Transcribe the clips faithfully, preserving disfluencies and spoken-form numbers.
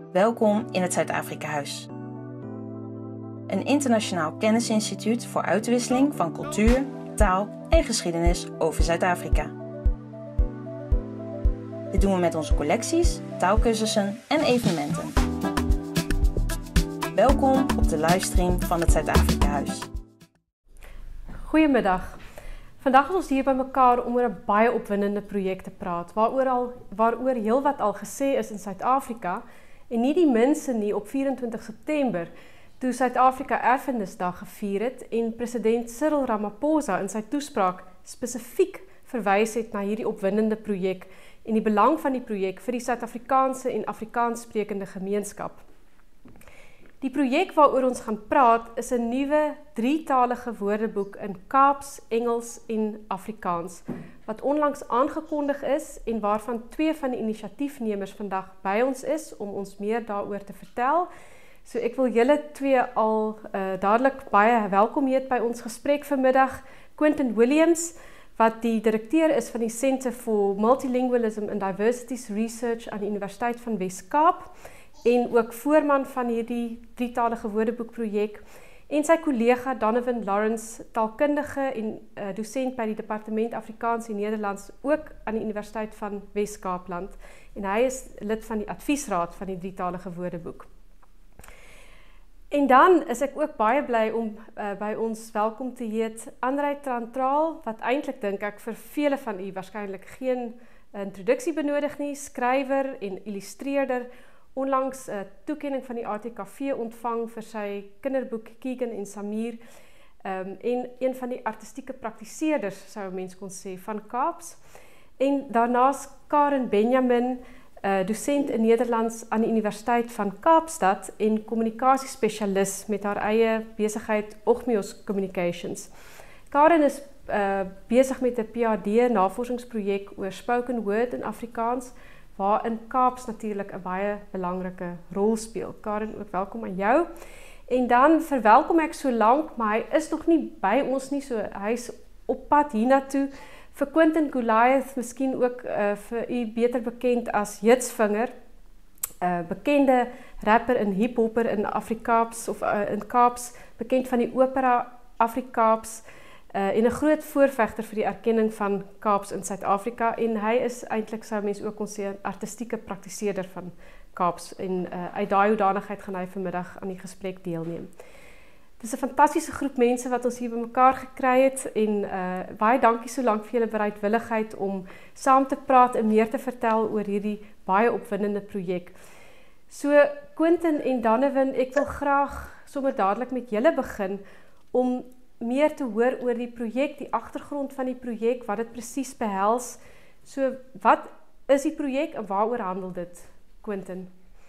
Welkom in het Zuid-Afrika-huis. Een internationaal kennisinstituut voor uitwisseling van cultuur, taal en geschiedenis over Zuid-Afrika. Dit doen we met onze collecties, taalkursussen en evenementen. Welkom op de livestream van het Zuid-Afrika-huis. Goedemiddag. Vandag is ons hier by mekaar om oor 'n baie opwindende projek te praat, waaroor al waaroor heelwat al gesê is in Suid-Afrika en nie die minste nie op vyf-en-twintig September, toe Suid-Afrika Erfenisdag gevier het en president Cyril Ramaphosa in sy toespraak spesifiek verwys het na hierdie opwindende projek en die belang van die projek vir die Suid-Afrikaanse en Afrikaanssprekende gemeenskap. Die projek waaroor ons gaan praat is 'n nuwe drietalige woordeboek in Kaaps, Engels en Afrikaans, wat onlangs aangekondig is en waarvan twee van die inisiatiefnemers vandag by ons is om ons meer daaroor te vertel. So ek wil julle twee al uh, dadelik baie welkom heet by ons gesprek vanmiddag. Quentin Williams, wat die direkteur is van die Centre for Multilingualism and Diversities Research aan die Universiteit van Wes-Kaap, en ook voorman van hierdie drietalige woordeboekprojek, en sy kollega Donovan Lawrence, taalkundige en uh, dosent by die Departement Afrikaans en Nederlands, ook aan die Universiteit van Wes-Kaapland, en hy is lid van die adviesraad van die drietalige woordeboek. En dan is ek ook baie bly om uh, by ons welkom te heet Andrei Trantraal, wat eintlik dink ek vir vele van u waarskynlik geen introduksie benodig nie, skrywer en illustreerder, onlangs 'n uh, toekenning van die A T K V ontvang vir sy kinderboek Keegan en Samir, um, en een van die artistieke praktiseerders, sou 'n mens kon sê, van Kaaps. En daarnaas Karen Benjamin, uh, dosent in Nederlands aan die Universiteit van Kaapstad en kommunikasiespesialis met haar eie besigheid Ogmios Communications. Karen is uh, besig met 'n P H D navorsingsprojek oor spoken word in Afrikaans, waarin Kaaps natuurlik 'n baie belangrike rol speel. Karen, ook welkom aan jou. En dan verwelkom ek so lank, maar hy is nog nie by ons nie, so hy's op pad hiernatoe. Vir Quentin Goliath, miskien ook uh, vir u beter bekend as Hitsvinger, 'n uh, bekende rapper en hiphopper in Afrikaaps of uh, in Kaaps, bekend van die opera Afrikaaps, Uh, en 'n groot voorvegter vir die erkenning van Kaaps in Suid-Afrika, en hy is eintlik, sou mens ook kon sê, 'n artistieke praktiseerder van Kaaps, en uh, uit daai hoedanigheid gaan hy vanmiddag aan die gesprek deelneem. Dit is 'n fantastiese groep mense wat ons hier bymekaar gekry het, en uh, baie dankie so lank vir julle bereidwilligheid om saam te praat en meer te vertel oor hierdie baie opwindende projek. So, Quentin en Donovan, ek wil graag sommer dadelik met julle begin om meer te hoor oor die projek, die agtergrond van die projek, wat dit presies behels. So, wat is die projek en waaroor handel dit, Quentin?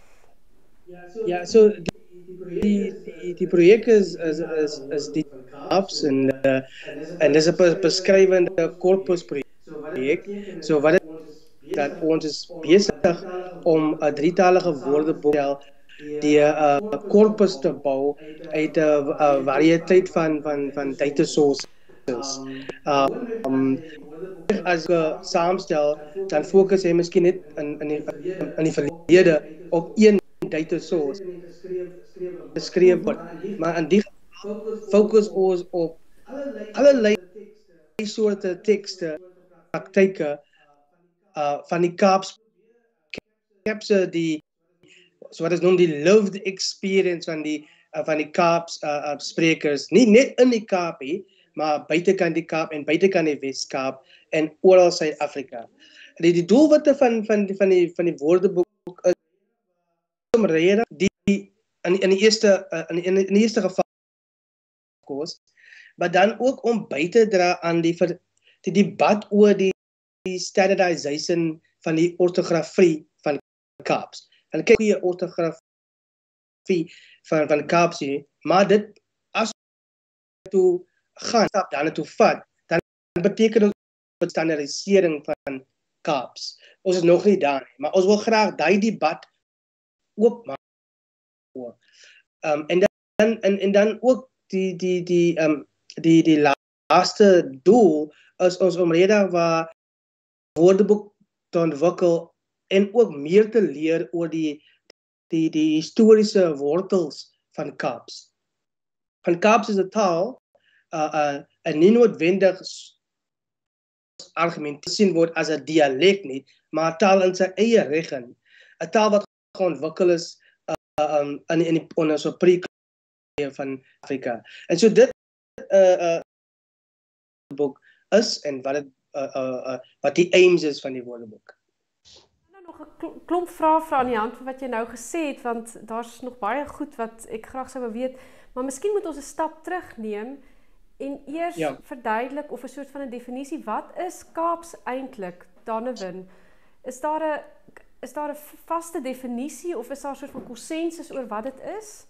Ja, so die die die, die projek is is is is die Kaaps en uh, en dis 'n beskrywende korpus projek. So wat dit dat ons is besig om 'n drietalige woordeboek die uh, korpus te bou uit 'n uh, uh, variëteit van van van data sources. Uh, um, as ek uh, saamstel, dan fokus hy miskien net in in die in die verlede op een data source beskryf word, maar in die fokus ons op allerlei soorte tekste, praktyke uh, van die Kaaps, capture die so wat is noem die lived experience van die uh, van die Kaaps uh, uh, sprekers, nie net in die Kaap nie, maar buitekant die Kaap en buitekant die Wes-Kaap en oral Suid-Afrika. Die, die doelwitte van van die van die van die woordeboek is om rede die in in die eerste uh, in, in, in die eerste geval koers, maar dan ook om by te dra aan die vir die debat oor die, die standardization van die ortografie van Kaaps. En kyk goeie ortografie van, van Kaaps, maar dit, as toe gaan, dan toe vat, dan beteken dit standaardisering van Kaaps. Ons is nog nie daar nie, maar ons wil graag die debat oopmaak. Um, en, dan, en, en dan ook die, die, die, um, die, die laaste doel is ons omrede waar woordeboek te ontwikkel en ook meer te leer oor die die, die historische wortels van Kaaps. Van Kaaps is 'n taal uh, uh, en nie noodwendig argumenteer word as 'n dialek nie, maar 'n taal in sy eie reg. 'n Taal wat ontwikkel is uh, um, in in die onder so pre van Afrika. En so dit uh, uh, boek is en wat dit uh, uh, uh, wat die aims is van die woordeboek. Nou nog 'n klomp vrae vra aan die hand van wat jy nou gesê het, want daar's nog baie goed wat ek graag sou wou weet, maar miskien moet ons 'n stap terugneem en eers ja. verduidelik of 'n soort van 'n definisie, wat is Kaaps eintlik, Donovan? Is daar 'n is daar 'n vaste definisie of is daar 'n soort van konsensus oor wat dit is?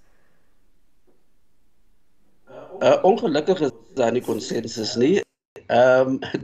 Uh, ongelukkig is daar nie konsensus nie. Ehm um,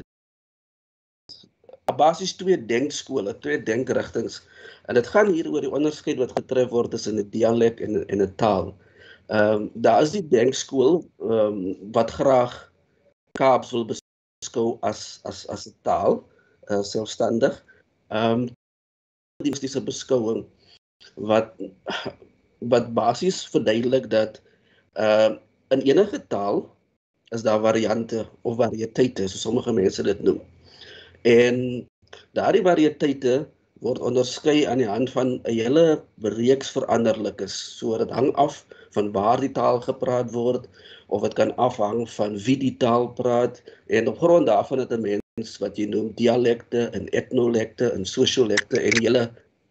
basies twee denkskole, twee denkrigtings. En dit gaan hier oor die onderskeid wat getref word tussen 'n dialek en 'n 'n taal. Ehm um, daar is die denkskool ehm um, wat graag Kaaps wil beskou as as as 'n taal, uh, selfstandig. Ehm um, die is 'n beskouing wat wat basies verduidelik dat ehm uh, in enige taal is daar variante of variëteite, soos sommige mense dit noem. En daardie variëteite word onderskei aan die hand van 'n hele reeks veranderlikes. So dit hang af van waar die taal gepraat word, of dit kan afhang van wie die taal praat, en op grond daarvan het 'n mens wat jy noem dialekte en etnolekte en sosiolekte en hele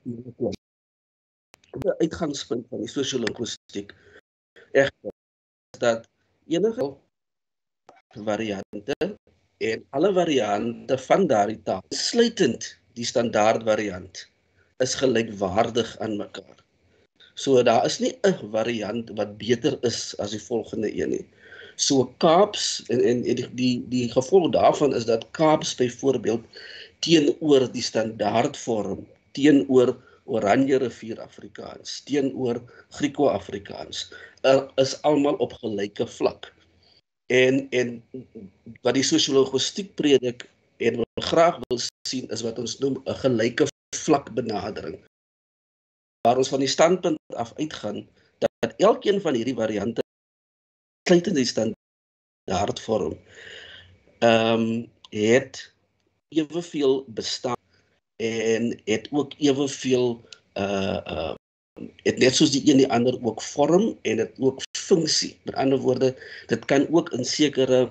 die uitgangspunt van die sosiolingwistiek egter is dat enige variante en alle variante van daardie taal, sluitend die standaard variant, is gelykwaardig aan mekaar. So daar is nie 'n variant wat beter is as die volgende een nie. So Kaaps, en, en die, die, die gevolg daarvan is dat Kaaps byvoorbeeld teenoor die standaardvorm, teenoor Oranje rivier Afrikaans, teenoor Grieko-Afrikaans, er is almal op gelyke vlak. En, en wat die sosiologistiek predik en wat graag wil sien is wat ons noem 'n gelyke vlak benadering. Waar ons van die standpunt af uitgaan dat, dat elkeen van hierdie variante sluit in die standaardvorm um, het eweveel bestaan en het ook eweveel uh, uh, het net soos die een die ander ook vorm en het ook funksie. Met ander woorde, dit kan ook in sekere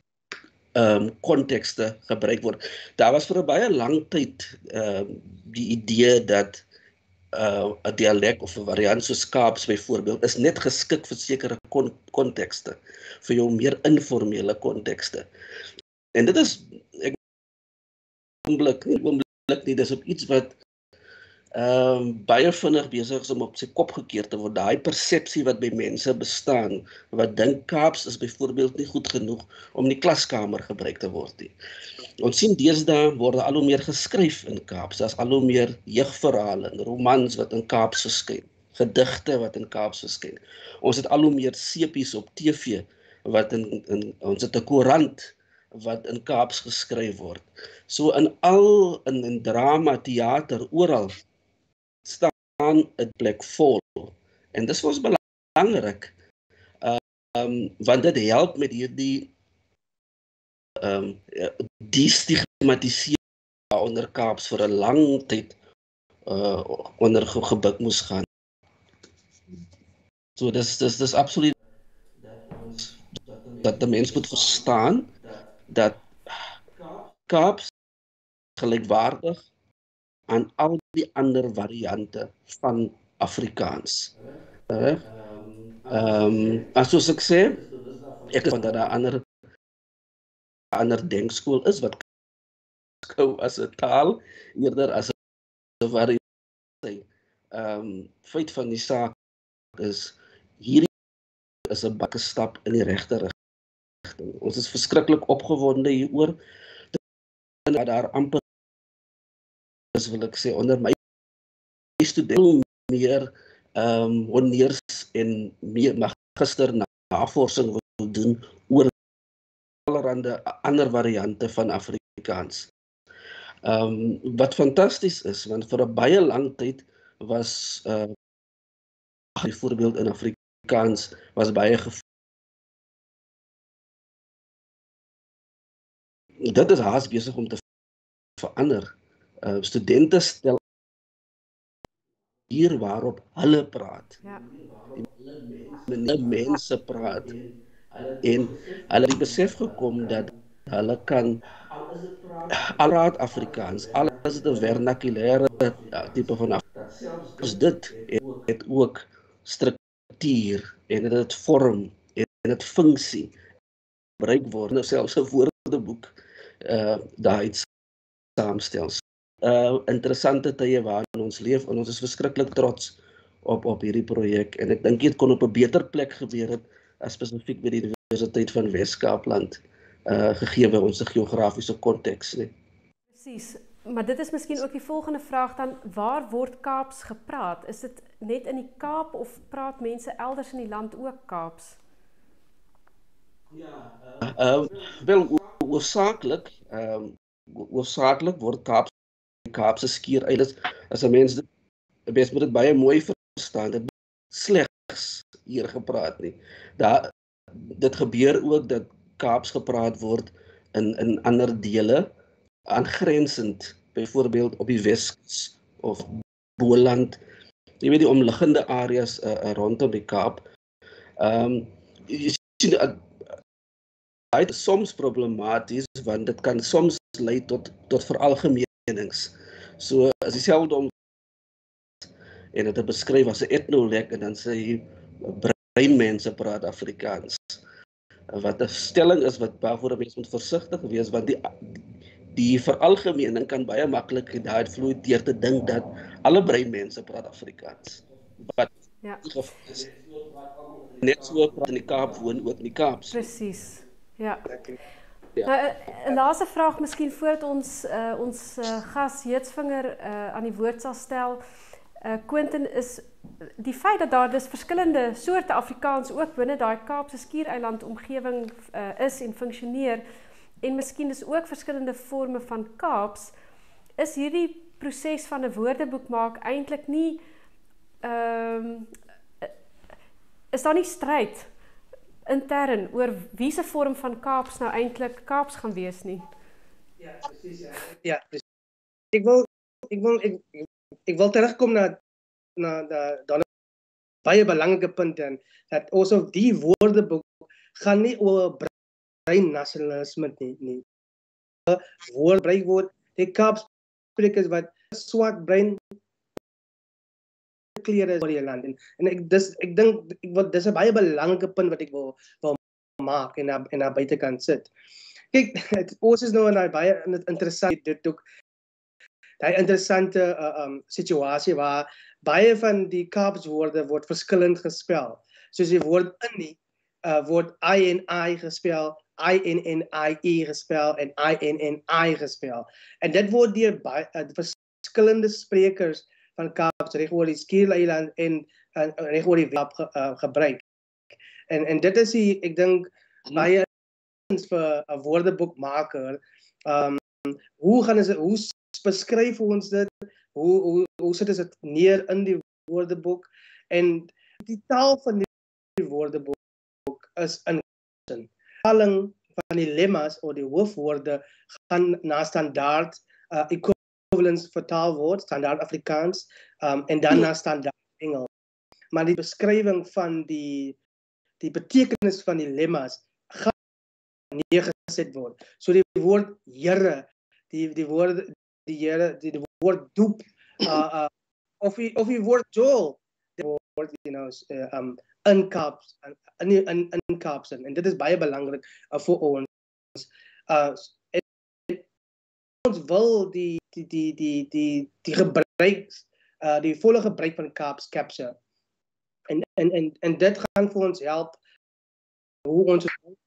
kontekste um, gebruik word. Daar was vir 'n baie lang tyd um, die idee dat 'n uh, dialek of 'n variant soos Kaaps byvoorbeeld is net geskik vir sekere kontekste, vir jou meer informele kontekste. En dit is ek oomblik nie oomblik nie, dis op iets wat Um, baie vinnig besig is om op sy kop gekeer te word. Daai persepsie wat by mense bestaan, wat dink Kaaps is byvoorbeeld nie goed genoeg om in die klaskamer gebruik te word nie. Ons sien deesdae word al hoe meer geskryf in Kaaps. Daar's al hoe meer jeugverhale en romans wat in Kaaps verskyn, gedigte wat in Kaaps verskyn. Ons het al hoe meer sepies op T V wat in, in ons het 'n koerant wat in Kaaps geskryf word. So in al in, in drama, teater, oral staan 'n plek vol. En dis vir ons belangrik, um, want dit help met hierdie um, die stigmatisering onder Kaaps vir 'n lang tyd uh, onder ge gebuk moes gaan. So dis dis dis absoluut dat die mens moet verstaan dat Kaaps gelykwaardig aan al die ander variante van Afrikaans. Uh, um, as soos ek sê, ek is van dat daar ander, ander denkskool is, wat beskou as 'n taal, eerder as 'n variant. Um, feit van die saak is, hierdie is 'n baie stap in die regte rigting. Ons is verskriklik opgewonde hieroor, dat daar amper wil ek sê, onder my studente meer um, honeurs en meer magister navorsing wil doen oor allerhande ander variante van Afrikaans. Um, wat fantasties is, want vir 'n baie lang tyd was uh, byvoorbeeld in Afrikaans was baie gevoel. Dit is haast besig om te verander. Uh, studente stel hier waarop hulle praat. Ja. Die mense praat. En hulle het besef gekom dat hulle kan al praat Afrikaans, al is dit 'n vernaculêre ja, tipe van Afrikaans. Dit het, het ook struktuur en dit het vorm en dit funksie gebruik word, nou selfs 'n woordeboek uh, daai saamstel. Uh, interessante tye waarin ons leef en ons is verskriklik trots op op hierdie projek en ek dink dit kon op 'n beter plek gebeur het as spesifiek by die Universiteit van Wes-Kaapland uh, gegee by ons geografiese konteks. Nee. Presies, maar dit is miskien ook die volgende vraag dan, waar word Kaaps gepraat? Is dit net in die Kaap of praat mense elders in die land ook Kaaps? Ja, uh, uh, wel hoofsaaklik, um, hoofsaaklik word Kaaps Kaapse skiereiland, as 'n mens dit mens moet dit baie mooi verstaan, dit slegs hier gepraat nie. Daar dit gebeur ook dat Kaaps gepraat word in in ander dele aangrensend, byvoorbeeld op die Weskus of Boland, jy weet die omliggende areas uh, rondom die Kaap. Ehm um, jy sien uh, dit is soms problematies want dit kan soms lei tot tot veralgemenings. So as dieselfde om en dit beskryf as 'n etnolek en dan sê jy breinmense praat Afrikaans. Wat 'n stelling is wat waarvoor 'n mens moet versigtig wees want die die veralgemening kan baie maklik daai vloei deur te dink dat alle breinmense praat Afrikaans. Wat ja. is, net so praat in die Kaap woon ook in die Kaap. Presies. Ja. Ja. Nou, 'n laaste vraag miskien voordat ons uh, ons uh, gas Heetsvinger uh, aan die woord sal stel. Uh, Quentin, is die feit dat daar dus verskillende soorte Afrikaans ook binne daai Kaapse skiereiland omgewing uh, is en funksioneer en miskien is ook verskillende vorme van Kaaps, is hierdie proses van 'n woordeboek maak eintlik nie ehm um, is daar nie stryd intern oor wie se vorm van Kaaps nou eintlik Kaaps gaan wees nie. Ja, presies ja. Ja, presies. Ek wil ek wil ek, ek wil terugkom na na daai baie belangrike punt en dat also die woordeboek gaan nie oor brein nasionalisme nie nie. Woord gebruik word die Kaap sprekers wat swart brein klere is oor die land en, en ek dis ek dink ek wil dis 'n baie belangrike punt wat ek wil wil maak en na en na buitekant sit. Kyk, ons is nou in daai baie interessant dit ook daai interessante uh, um, situasie waar baie van die Kaaps woorde word verskillend gespel. Soos die woord in die uh, word I en I gespel, I N N I E gespel en I N N I gespel. En dit word deur baie uh, verskillende sprekers van Kaaps reg oor die skiereiland en uh, reg oor die Kaap ge, uh, gebruik. En en dit is die, ek dink baie vir 'n woordeboekmaker. Um hoe gaan ons hoe beskryf ons dit? Hoe hoe hoe sit dit neer in die woordeboek en die taal van die woordeboek is in taling van die lemmas of die hoofwoorde gaan na standaard uh, equivalence vertaal word, standaard Afrikaans um, en dan na standaard Engels. Maar die beskrywing van die die betekenis van die lemmas gaan neergeset word. So die woord Here, die die woord die Here, die, die woord doep, uh, uh, of die of die woord Joel, die woord you know uh, um in Kaaps in in in Kaaps en dit is baie belangrik uh, vir ons. Uh en ons wil die die die die die die gebruik uh die volle gebruik van Kaaps capture. En en en en dit gaan vir ons help hoe ons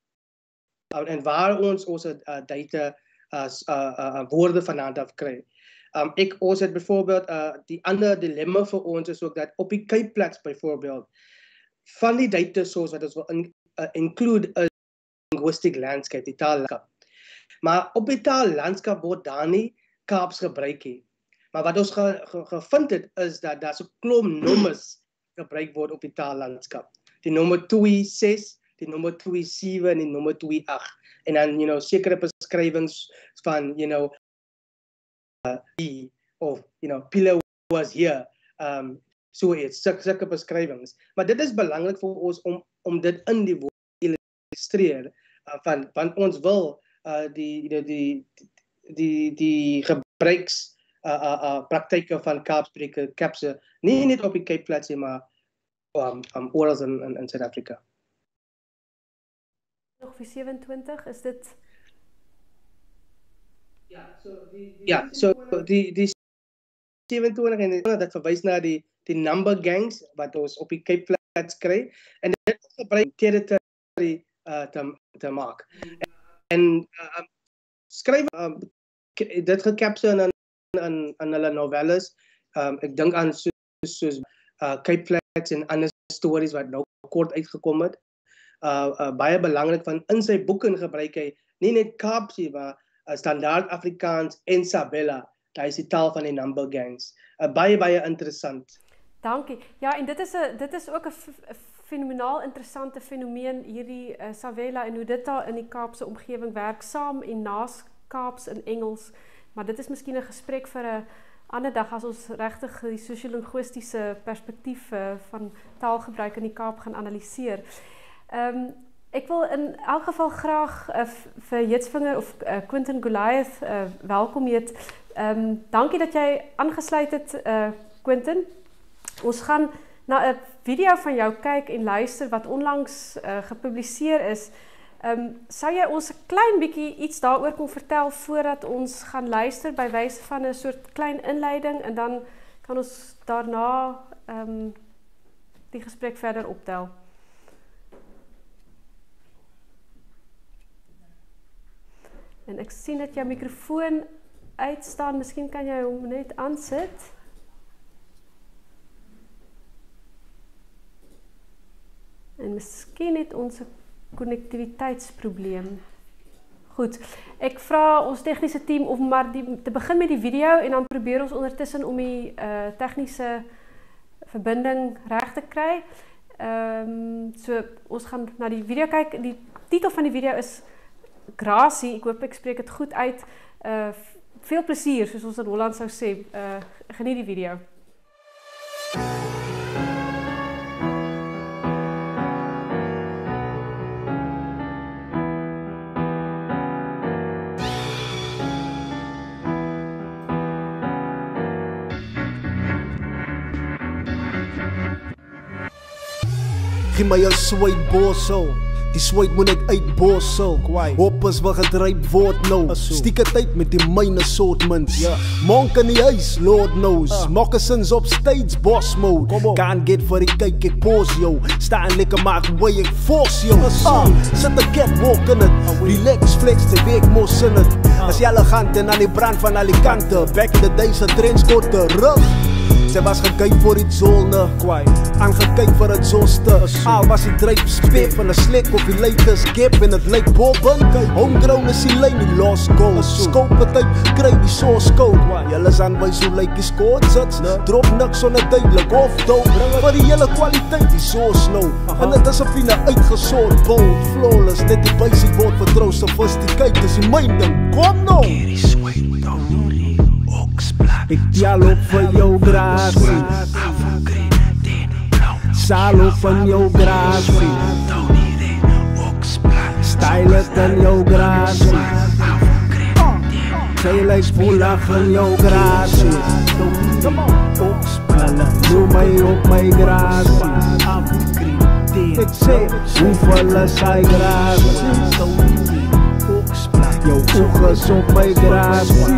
uh, en waar ons ons uh, data as uh, uh, uh, woorde vanaand af kry. Um, ek ons het byvoorbeeld uh, die ander dilemma vir ons is ook dat op die Cape Flats byvoorbeeld van die data source wat ons wil in, uh, include a linguistic landscape, die taallandskap. Maar op die taallandskap word daar nie Kaaps gebruik nie. Maar wat ons ge, ge, gevind het is dat daar so 'n klomp nommers gebruik word op die taallandskap. Die nommer twee ses, die nommer twee sewe en die nommer twee agt. En dan, you know, sekere beskrywings van, you know, uh, of, you know, Pile was here, um, so iets, sulke beskrywings. Maar dit is belangrik vir ons om, om dit in die woord te illustreer, uh, van, want ons wil uh, die, die, die, die, die gebruiks uh, uh, uh, praktyke van Kaapspreke, Kapse, nie net op die Cape Flats, maar um, um, oral in, in, in Suid-Afrika. Nog vir sewenentwintig, is dit? Ja, so die, die, ja, so die, die sewenentwintig en die, dat verwys na die, die number gangs wat ons op die Cape Flats kry, en dit gebruik territory uh, te, te maak. En, en uh, skryf uh, dit gekapse in, in, in hulle novelles, um, ek dink aan soos, soos uh, Cape Flats en ander stories wat nou kort uitgekom het. Uh, uh, baie belangrik van in sy boeke gebruik hy nie net Kaapsie, maar uh, standaard Afrikaans en Sabella. Dit is die taal van die number gangs. Uh, baie baie interessant. Dankie. Ja, en dit is 'n dit is ook 'n fenomenaal interessante fenomeen hierdie uh, Sabella en hoe dit daar in die Kaapse omgewing werk saam en naas Kaaps in Engels. Maar dit is miskien 'n gesprek vir 'n ander dag as ons regtig die sosio-linguistiese perspektief uh, van taalgebruik in die Kaap gaan analiseer. Um, ek wil in elk geval graag uh, vir Jitsvinger of uh, Quentin Goliath uh, welkom heet. Um, dankie dat jy aangesluit het, uh, Quentin. Ons gaan na 'n video van jou kyk en luister wat onlangs uh, gepubliseer is. Um, sou jy ons 'n klein bietjie iets daaroor kon vertel voordat ons gaan luister by wyse van 'n soort klein inleiding en dan kan ons daarna um, die gesprek verder optel. En ek sien dat jou mikrofoon uitstaan, miskien kan jy hom net aansit. En miskien het ons 'n konnektiwiteitsprobleem. Goed, ek vra ons tegniese team om maar die, te begin met die video en dan probeer ons ondertussen om die uh, tegniese verbinding reg te kry. Um, so ons gaan na die video kyk. Die titel van die video is Gracie, ek hoop ek spreek het goed uit. Uh, veel plesier, soos ons in Holland sou sê. Uh, geniet die video. Gee my 'n sweet borsel. Die sweet moet ek uitborsel. Hoppers wil gedryp word nou. Stieke tyd met die myne assortments. Yeah. Monk in die huis, Lord knows. Uh. Moccasins op stage, boss mode. Can't get vir die kyk, ek pause yo. Staan lekker maak way, ek force yo. Uh. Sit 'n catwalk in it. Uh. Relax, flex, die week mos in it. Uh. As jy elegant en aan die brand van Alicante. Back in the days, a trenchcoat terug. Sy was gekyk vir die zone, aangekyk vir het zoste. Al was die dryp spef en 'n slek op die latest gap en het lyk bobbin. Homegrown is die lyn, die lost goal. Scope type, kry die source code. Julle is aanwys hoe lyk die score sits. Drop niks onduidelik of dope. Vir die hele kwaliteit die source nou. En dit is op 'n uitgesort bold, flawless. Net die basic word vertrou, sophisticated is die myn ding. Kom nou. Hierdie sweet down. Ek dialoog vir jou gracie. Salo van jou gracie. Style het in jou gracie. Sy lyk spoelig in jou gracie. Doe my op my gracie. Ek sê, hoeveel is hy gracie? Jou oog is op my gracie.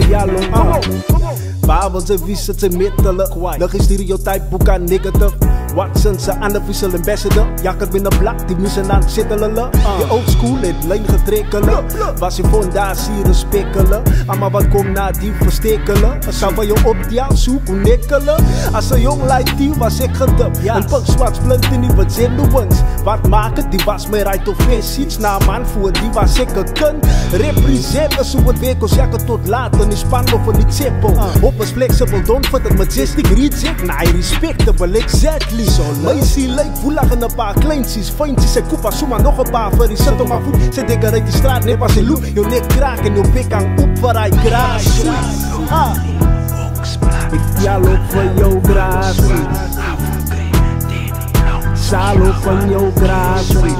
Babels en wie sit sy met hulle. Lig die stereotype boek aan negative. Watson's een unofficial ambassador. Jakker binnen blak, die missen aan het zittelen. Je old school het lijn getrekkelen. Was je fondatie respekelen. Maar wat komt na die verstekelen? Zou van je op die zoeken nikkelen. Als een jong lijkt die was ik gedubt. Een pak zwart splint in die wat zenuwens. Wat maken, die was mij right of face. Iets na man voor die was ik een kunt. Represent als hoe het werk als jakken tot later. Is spannend of niet simpel. Op is flexible, don't fit het majestic. Reads ik, nah, respectable, exactly. Zo lazy, leuk, voel lachen een paar kleintjes. Feintjes en koepa, zoema nog een paar voor die zet op mijn voet. Zet ik uit die straat, net als je loop. Je nek kraak en je pik aan op waar hij kraakt. Ah. Ik jalo van jou gracie. Salo van jou gracie.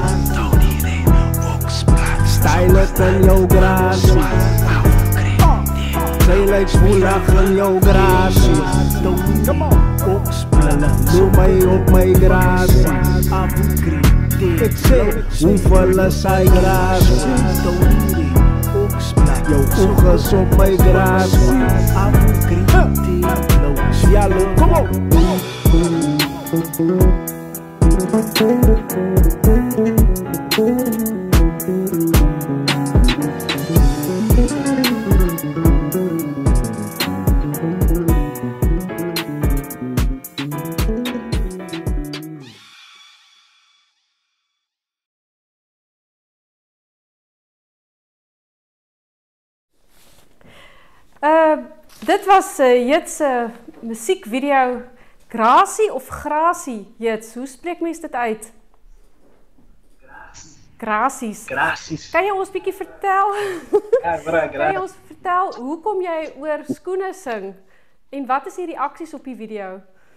Style van jou gracie. Zij lijkt spoelig van jou gracie. Come on, oksplaat. Doe mij op mijn gracie. Ik zeg, hoeveel is hij gracie? Jouw ogen op mijn gracie. Jalo, come on. Uh, dit was uh, Jits uh, muziekvideo Gracie of Gracie, Jits. Hoe spreek mens dit uit? Grasies. Grasies. Kan jy ons bietjie vertel? Ja, bra, kan jy ons vertel, hoe kom jy oor skoene sing? En wat is die reaksies op die video?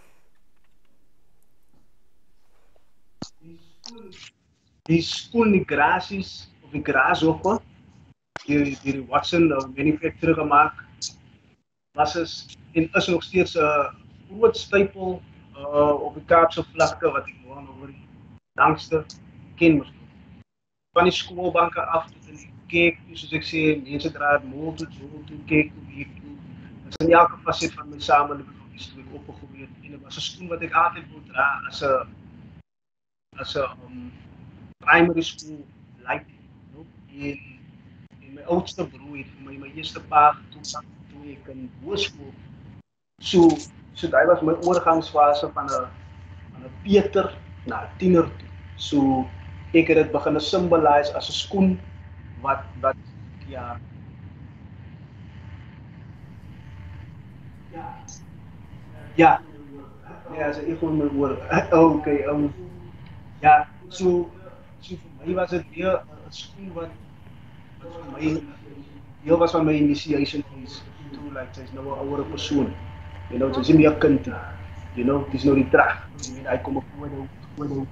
Die skoen, die grasies, of die grasshopper, die, die Watson uh, manufacturer gemaakt, was is, en is nog steeds een uh, groot stapel uh, op de Kaapse vlakte, wat ik gewoon over die langste ken. Van die schoolbanken af tot in die kerk, zoals ik zei, mensen draaien mol toe, zo toe, kerk toe, hier toe. Dat is in elke facet van mijn samenleving is toen opgegroeid. En dat was een schoen wat ik altijd wil dragen als een, als een um, primary school like. En, en mijn oudste broer heeft voor mij mijn eerste paar toen, toen ik in hogeschool. Zo, so, dat was mijn overgangsfase van een, van een Pieter naar tiener toe. So, ik heb het beginnen symbolise als een schoen wat, wat ja, ja, ja, ja, ze ik gewoon mijn woorden. Oké, okay, um, ja, zo, so, so voor mij was het weer een schoen wat, wat voor mij, heel was van mijn initiation is, toen like, zij is nou een oudere persoon, you know, ze is niet meer kind, you know, het is nou die draag, hij komt op voor de,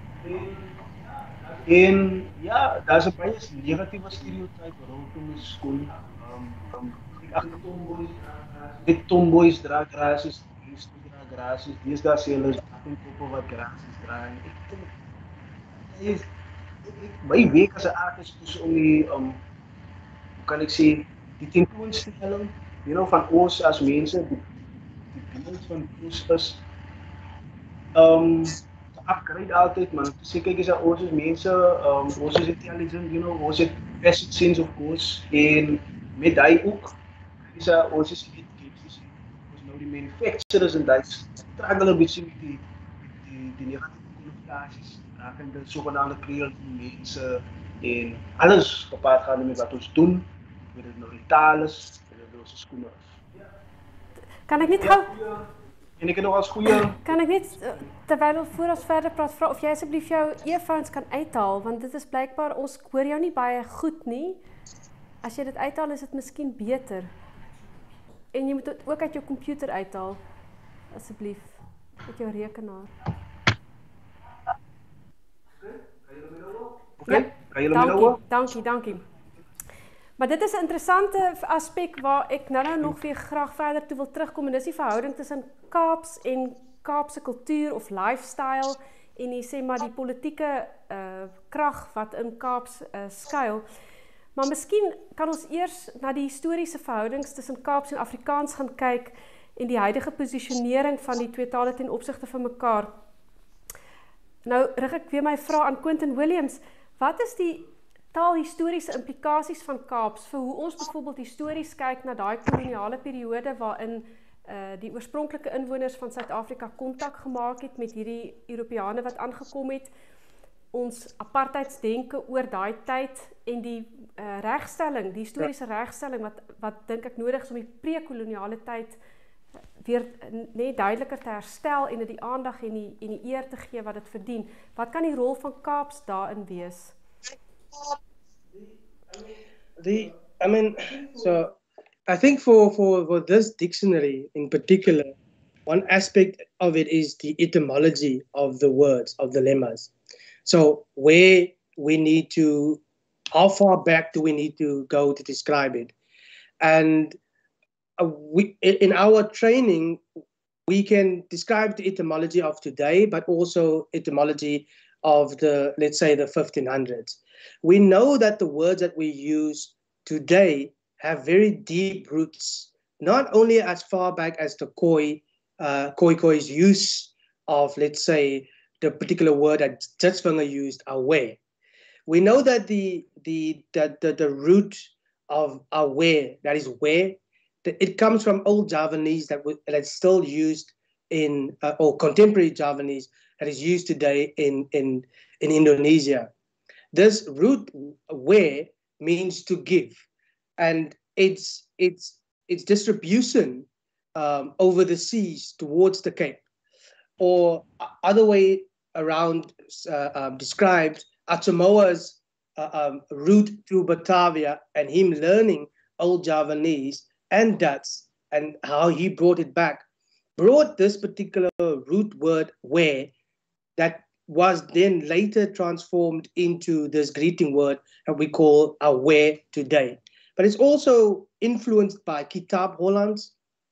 en ja, daar is een beetje negatieve stereotype rondom de school. Um, um, ik achter tomboys, dik tomboys dragen graties, diensten dragen graties, die is daar zelfs koppen wat graties dragen. Ik, mijn week als een artist is om die, um, hoe kan ik zeggen, die tentoonstelling, you know, van ons als mensen, die, die beeld van ons is. Um, upgrade altijd, man. Dus kijk eens naar onze mensen, um, onze is intelligent, you know, onze best sense of course. En met die ook, is uh, onze is educatie. Dus nou die manufacturers en dat struggle een beetje met die, die, die negatieve connotaties. Raken de zogenaamde creatieve mensen en alles gepaard gaan met wat we doen. Met het nou die taal is, met het onze schoenen is. Kan ik niet gauw... En ik heb nog als goede... Kan ik niet, terwijl we voor ons verder praat, vra of jy asseblief jou earphones kan uithaal, want dit is blijkbaar, ons hoor jou nie baie goed nie. As jy dit uithaal, is dit miskien beter. En jy moet dit ook uit jou computer uithaal, asseblief, uit jou rekenaar. Oké, kan jy my nou? Dankie, dankie. Maar dit is een interessante aspect waar ik nou, nou nog weer graag verder toe wil terugkomen. Dit is die verhouding tussen Kaaps en Kaapse cultuur of lifestyle en die, sê maar, die politieke uh, krag wat in Kaaps uh, skuil. Maar miskien kan ons eers na die historiese verhoudings tussen Kaaps en Afrikaans gaan kyk en die huidige posisionering van die twee tale ten opsigte van mekaar. Nou rig ek weer my vraag aan Quentin Williams. Wat is die taalhistoriese implikasies van Kaaps vir hoe ons byvoorbeeld histories kyk na daai koloniale periode waarin uh, die oorspronklike inwoners van Suid-Afrika kontak gemaak het met hierdie Europeane wat aangekom het, ons apartheidsdenke oor daai tyd en die uh, regstelling, die historiese regstelling wat wat dink ek nodig is om die pre-koloniale tyd weer net duideliker te herstel en dit die aandag en die en die eer te gee wat dit verdien. Wat kan die rol van Kaaps daarin wees? The, I mean, so I think for, for, for this dictionary in particular, one aspect of it is the etymology of the words, of the lemmas. So where we need to, how far back do we need to go to describe it? And uh, we, in our training, we can describe the etymology of today, but also etymology of the, let's say, the fifteen hundreds. We know that the words that we use today have very deep roots, not only as far back as the Khoi, uh, Khoi Khoi's use of, let's say, the particular word that Tshitsvinger used, aware. We know that the the the the, the root of aware, that is where, it comes from old Javanese that that's still used in uh, or contemporary Javanese that is used today in in in Indonesia. This root where means to give, and its its its distribution um, over the seas towards the Cape, or other way around uh, um, described, Achamoa's uh, um, route through Batavia and him learning old Javanese and Dutch and how he brought it back, brought this particular root word where that was then later transformed into this greeting word that we call aware today. But it's also influenced by Kitab Hollands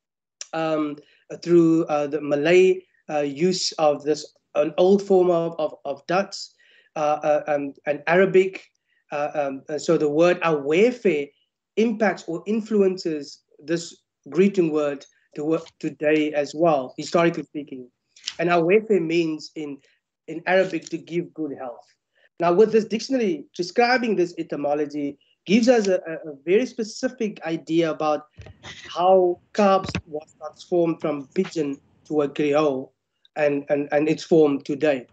um, through uh, the Malay uh, use of this, an old form of, of, of Dutch uh, uh, um, and Arabic. Uh, um, and so the word awarefair impacts or influences this greeting word to today as well, historically speaking. And awarefair means in in Arabic to give good health. Now with this dictionary describing this etymology gives us a, a very specific idea about how Kaaps was transformed from Pidgin to a Creole and, and, and its form today.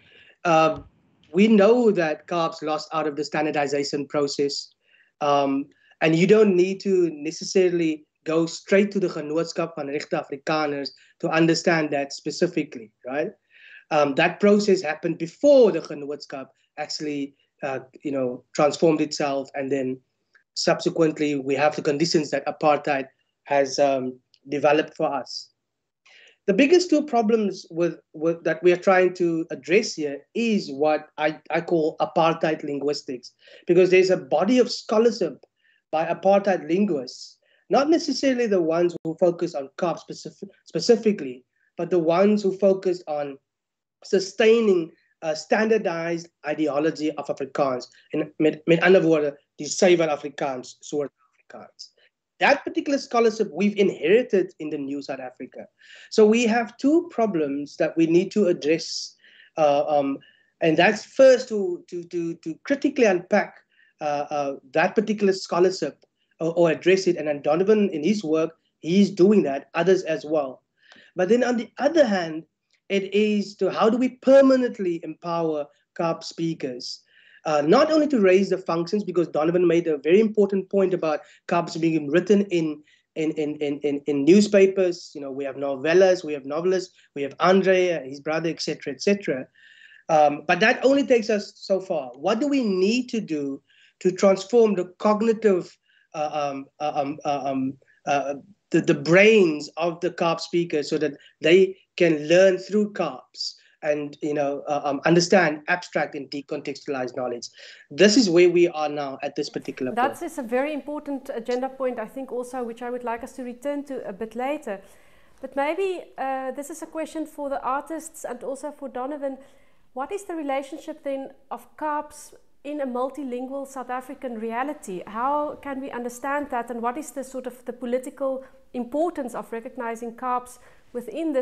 Uh, we know that Kaaps lost out of the standardization process, um, and you don't need to necessarily go straight to the Genootskap van Regte Afrikaners to understand that specifically, right? Um, that process happened before the Genootskap actually, uh, you know, transformed itself, and then subsequently we have the conditions that apartheid has um, developed for us. The biggest two problems with, with that we are trying to address here is what I, I call apartheid linguistics, because there's a body of scholarship by apartheid linguists, not necessarily the ones who focus on Kaaps specific, specifically, but the ones who focus on sustaining a standardized ideology of Afrikaans. En met, met andere woorden, die Suiwer Afrikaans, soort Afrikaans. That particular scholarship we've inherited in the new South Africa. So we have two problems that we need to address. Uh, um, and that's first to, to, to, to critically unpack uh, uh, that particular scholarship or, or address it. And then Donovan, in his work, he's doing that, others as well. But then on the other hand, it is to how do we permanently empower Kaaps speakers? Uh, not only to raise the functions, because Donovan made a very important point about Kaaps being written in, in, in, in, in newspapers. You know, we have novellas, we have novelists, we have Andre, his brother, et cetera, et cetera. Um, but that only takes us so far. What do we need to do to transform the cognitive, uh, um, uh, um, uh, um, uh, the, the brains of the Kaaps speakers so that they can learn through Kaaps and, you know, uh, um, understand abstract and decontextualized knowledge. This is where we are now at this particular point. That is a very important agenda point, I think, also, which I would like us to return to a bit later. But maybe uh, this is a question for the artists and also for Donovan. What is the relationship then of Kaaps in a multilingual South African reality? How can we understand that, and what is the sort of the political importance of recognizing Kaaps within this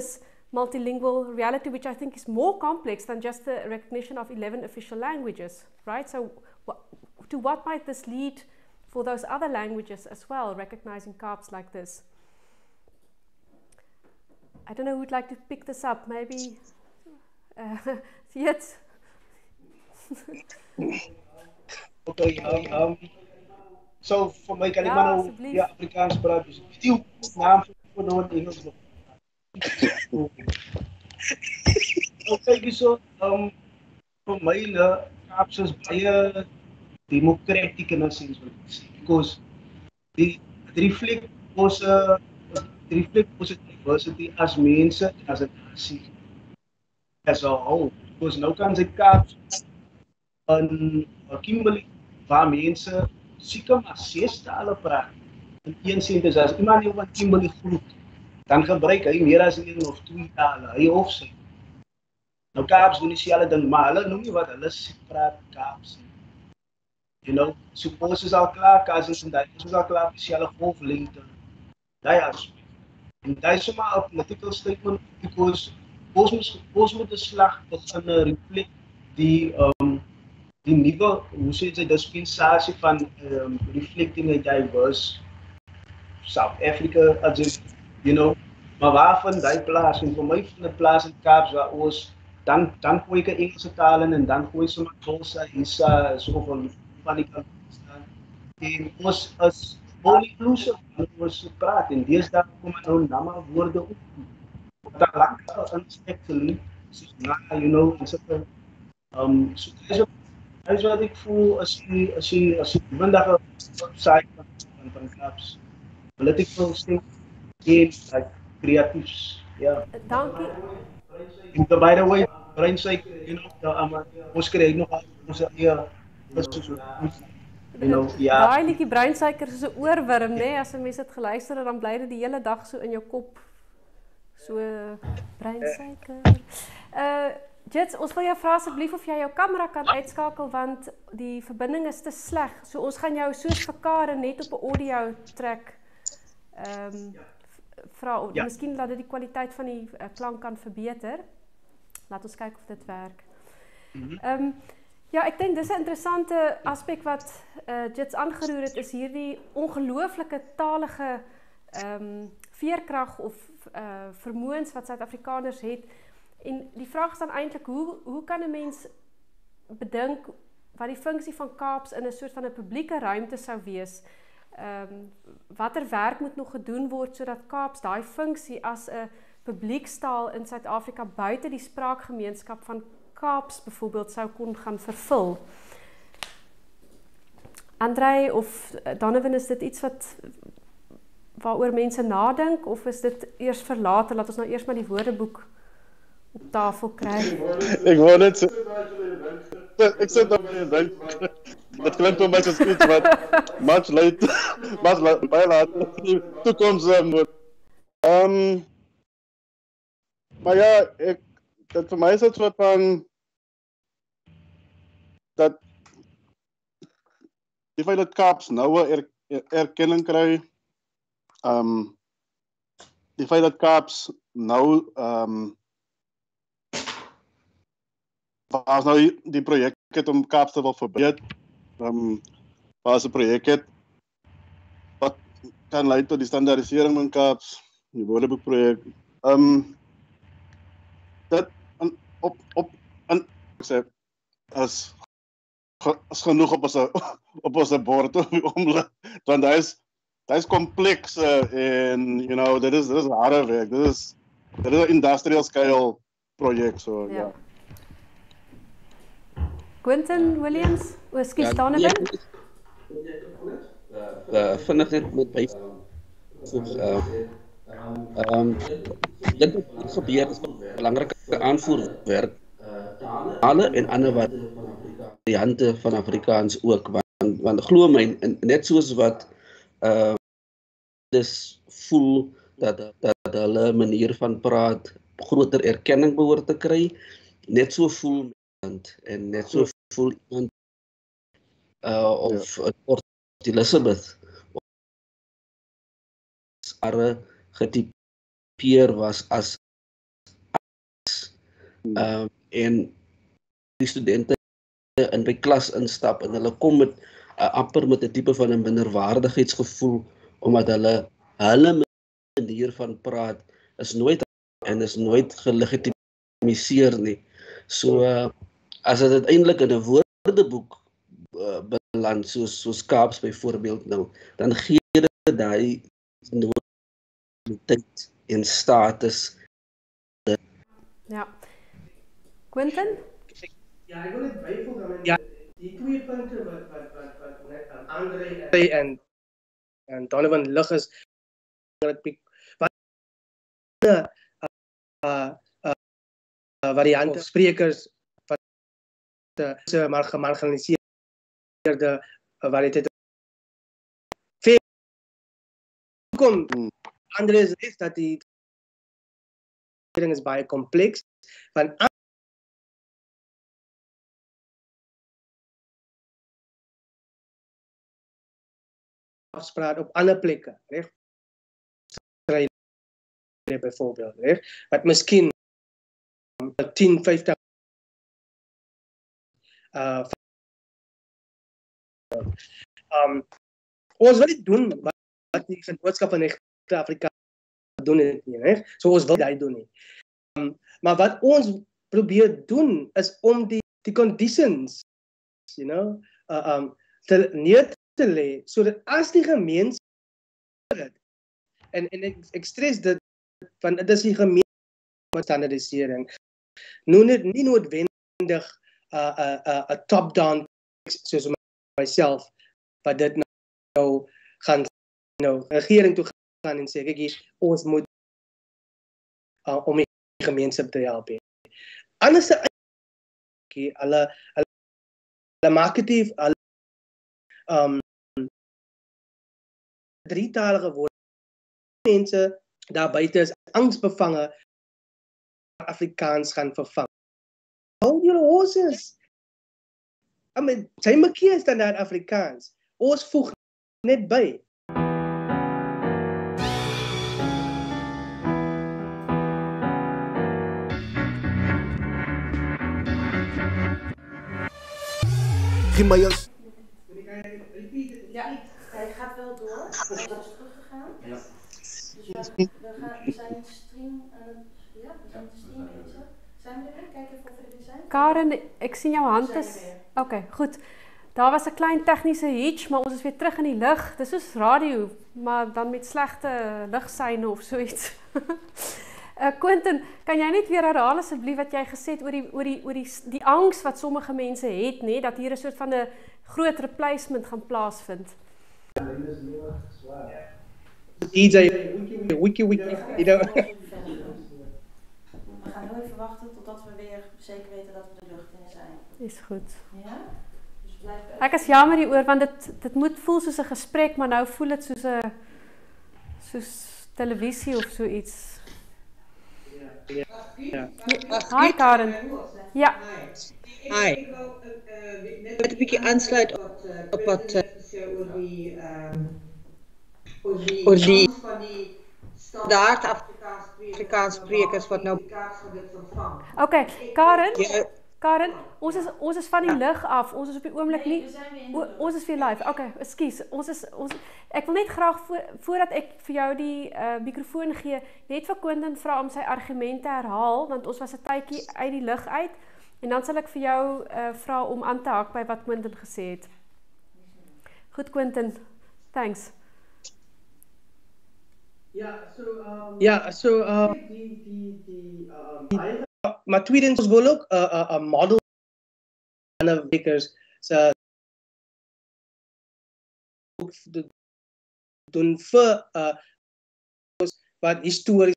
multilingual reality, which I think is more complex than just the recognition of eleven official languages, right? So wh to what might this lead for those other languages as well, recognizing Kaaps like this? I don't know who would like to pick this up, maybe uh, Jits. Okay, um, um, so for my kan ik Ja, maar nou alsjeblieft. ja, Afrikaans praat, dus die naam voor nou in Engels. Okay, so um, for my, uh, Kaaps is baie democratic in a sense, because it reflect ons, uh, reflect ons diversity as mense, as a nasie, as a whole. Because nou kan sy Kaaps in Kimberley waar mense seker maar ses tale praat. In een sin is as iemand nie van Kimberley groet, dan gebruik hy meer as een of twee tale, hy of sy. Nou Kaaps doen dieselfde ding, maar hulle noem nie wat hulle praat Kaaps. You know, suppose is al klaar, cousins en die is al klaar, dieselfde golflengte. Die aspect. En die is maar 'n political statement, because ons moet, ons moet de slag begin reflect die um, die nieuwe, hoe sê jy, dispensasie van um, reflecting a diverse South Africa, as you know, maar waarvan die plaas, en vir my van die plaas in Kaaps waar ons, dan, dan gooi ek 'n Engelse taal in, en dan gooi sy maar Xhosa, Hisa, so van, van die kant staan. En ons is all inclusive, en ons praat, en deesdae kom nou nama woorde op. Dat lang unexpectedly, soos na, you know, en sulke, um, so dis is wat ek voel as jy, as jy, as jy vandag op site van, van Kaaps, political thing, en like, creatiefs, ja. Dankie. And by the way, breinsuiker, you know, the, um, ons kry nog ons eie, you know, ja. Daai liedjie breinsuiker is 'n oorwurm, nê? Nee? As 'n mens dit geluister het, dan bly dit die hele dag so in jou kop. So breinsuiker. Uh Jits, ons wil jou vra asseblief of jy jou kamera kan uitskakel, want die verbinding is te sleg. So ons gaan jou soos vir Karen net op 'n audio track ehm um, vra of ja. Miskien laat dit die kwaliteit van die uh, klank kan verbeter. Laat ons kyk of dit werk. Mm-hmm. Ehm um, ja, ek dink dis 'n interessante aspek wat uh, Jits aangeroer het, is hierdie ongelooflike talige ehm um, veerkrag of uh, vermoëns wat Suid-Afrikaners het. En die vraag is dan eintlik, hoe, hoe kan 'n mens bedink wat die funksie van Kaaps in 'n soort van 'n publieke ruimte sou wees? Ehm um, watter werk moet nog gedoen word sodat Kaaps daai funksie as 'n publiekstaal in Suid-Afrika buite die spraakgemeenskap van Kaaps byvoorbeeld sou kon gaan vervul? Andrei of Donovan, is dit iets wat waaroor mense nadink, of is dit eers verlate, laat ons nou eers maar die woordeboek op tafel kry? Ek wou net sê, ek sê dat my dink, dit klink vir my soos iets wat much late, much baie laat toekoms moet. Um, maar ja, ek, dit vir my is dit soort van, dat die feit dat Kaaps nou 'n er, er, erkenning kry, um, die feit dat Kaaps nou, um, waar nou die, die projek het om Kaaps te wil verbeter, um, waar is 'n projek het wat kan lei tot die standaardisering van Kaaps, die woordeboekprojek. Um, dit in, op op in sê as as genoeg op ons op ons bord op die oomblik, want daar is daar is kompleks uh, en you know dit is dit is harde werk. Dit is dit is 'n industrial scale projek, so ja. Yeah. Quentin Williams, o, skus, Donovan. Uh, vinnig net met by voeg. Ehm dit wat gebeur is 'n belangrike aanvoerwerk. Tale en ander variante van Afrikaans ook, want, want glo my, net soos wat uh, dis voel dat, dat hulle manier van praat groter erkenning behoort te kry, net so voel iemand, en net so voel iemand uh, of ja. Port Elizabeth are getypeer was as Um, en die studente in by klas instap en hulle kom met uh, amper met 'n tipe van 'n minderwaardigheidsgevoel omdat hulle hulle manier van praat is nooit en is nooit gelegitimiseer nie. So uh, as dit uiteindelik in 'n woordeboek uh, beland soos soos Kaaps byvoorbeeld nou, dan gee dit daai noodtyd en status. Ja. Quentin? Ja, ek wil net byvoeg aan ja, die twee punte wat wat wat wat net aan Andre en en Donovan lig is wat wat uh uh, uh variante sprekers wat se maar gemarginaliseerde variëteite kom Andre is reg dat die ding is baie kompleks van afspraak op ander plekke, reg? Byvoorbeeld, reg? Wat miskien tien, vyftig uh um ons wil dit doen wat die Genootskap van Regte Afrika doen het nie, reg? So ons wil dit doen nie. Um, maar wat ons probeer doen is om die die conditions, you know, uh, um te neer te lê sodat as die gemeenskap en en ek, ek stres dit van dit is die gemeenskap standaardisering. Nou net nie noodwendig 'n uh, 'n uh, 'n uh, top down soos myself wat dit nou gaan nou regering toe gaan en sê kyk hier ons moet uh, om die gemeenskap te help. Anders okay, hulle hulle maak dit hulle um drietalige woord mense daar buite is angsbevange Afrikaans gaan vervang. Hold your horses. I mean, sy makie is dan Afrikaans. Ons voeg net by. Gimayos. Ja, hij gaat wel door. Hij is teruggegaan. Ja. Dus we, we, gaan, we zijn stream aan het, ja, we zijn te stream bezig. Zijn we er weer? Kijk even of we er weer zijn. Karen, ek sien jou hand is. Oké, okay, goed. Daar was 'n klein tegniese hitch, maar ons is weer terug in die lug. Dis soos radio, maar dan met slegte ligsyne of so iets. uh, Quentin, kan jy net weer herhaal asseblief wat jy gesê het oor die oor die oor die die angs wat sommige mense het, nê, dat hier 'n soort van 'n groot replacement gaan plaasvind. D J, wiki wiki, you know. We gaan heel even wachten totdat we weer zeker weten dat we de lucht in zijn. Is goed. Ja? Dus blijf Ek is jammer hieroor want dit dit moet voel soos 'n gesprek, maar nou voel dit soos 'n soos televisie of so iets. Ja. Ja. Hi Karen. Ja. Hi. Ik wil net een beetje aansluiten op wat oor die oor die standaard Afrikaans sprekers wat nou Okay, Karen. Karen, ons is ons is van die lig af. Ons is op die oomblik nie o, ons is weer live. Okay, ekskuus. Ons is ons ek wil net graag voor, voordat ek vir jou die uh, mikrofoon gee, net vir Quentin vra om sy argumente herhaal want ons was 'n tydjie uit die lig uit en dan sal ek vir jou uh, vra om aan te haak by wat Quentin gesê het. Goed Quentin. Thanks. Ja, so um Ja, so uh die die die um maar tweedens ons wil ook 'n uh, 'n uh, model van speakers se doen vir uh wat histories.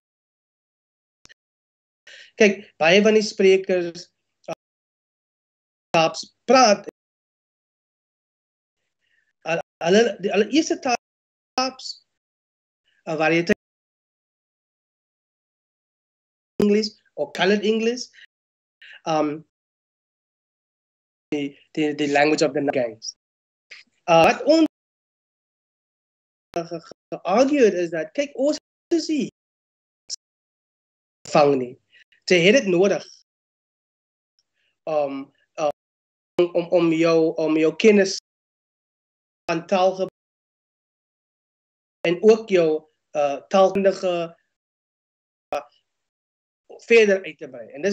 Kyk, baie van die sprekers Kaaps uh, praat hulle die hulle eerste Kaaps uh, variëteit English or colored English, um, the, the, the language of the gangs. Uh, wat ons geargued is dat, kijk, ons is hier vang nie. Sy het dit nodig um, uh, om, om, jou, om jou kennis van taalgebruik en ook jou uh, taalkundige uh, verder uit te breiden. En dis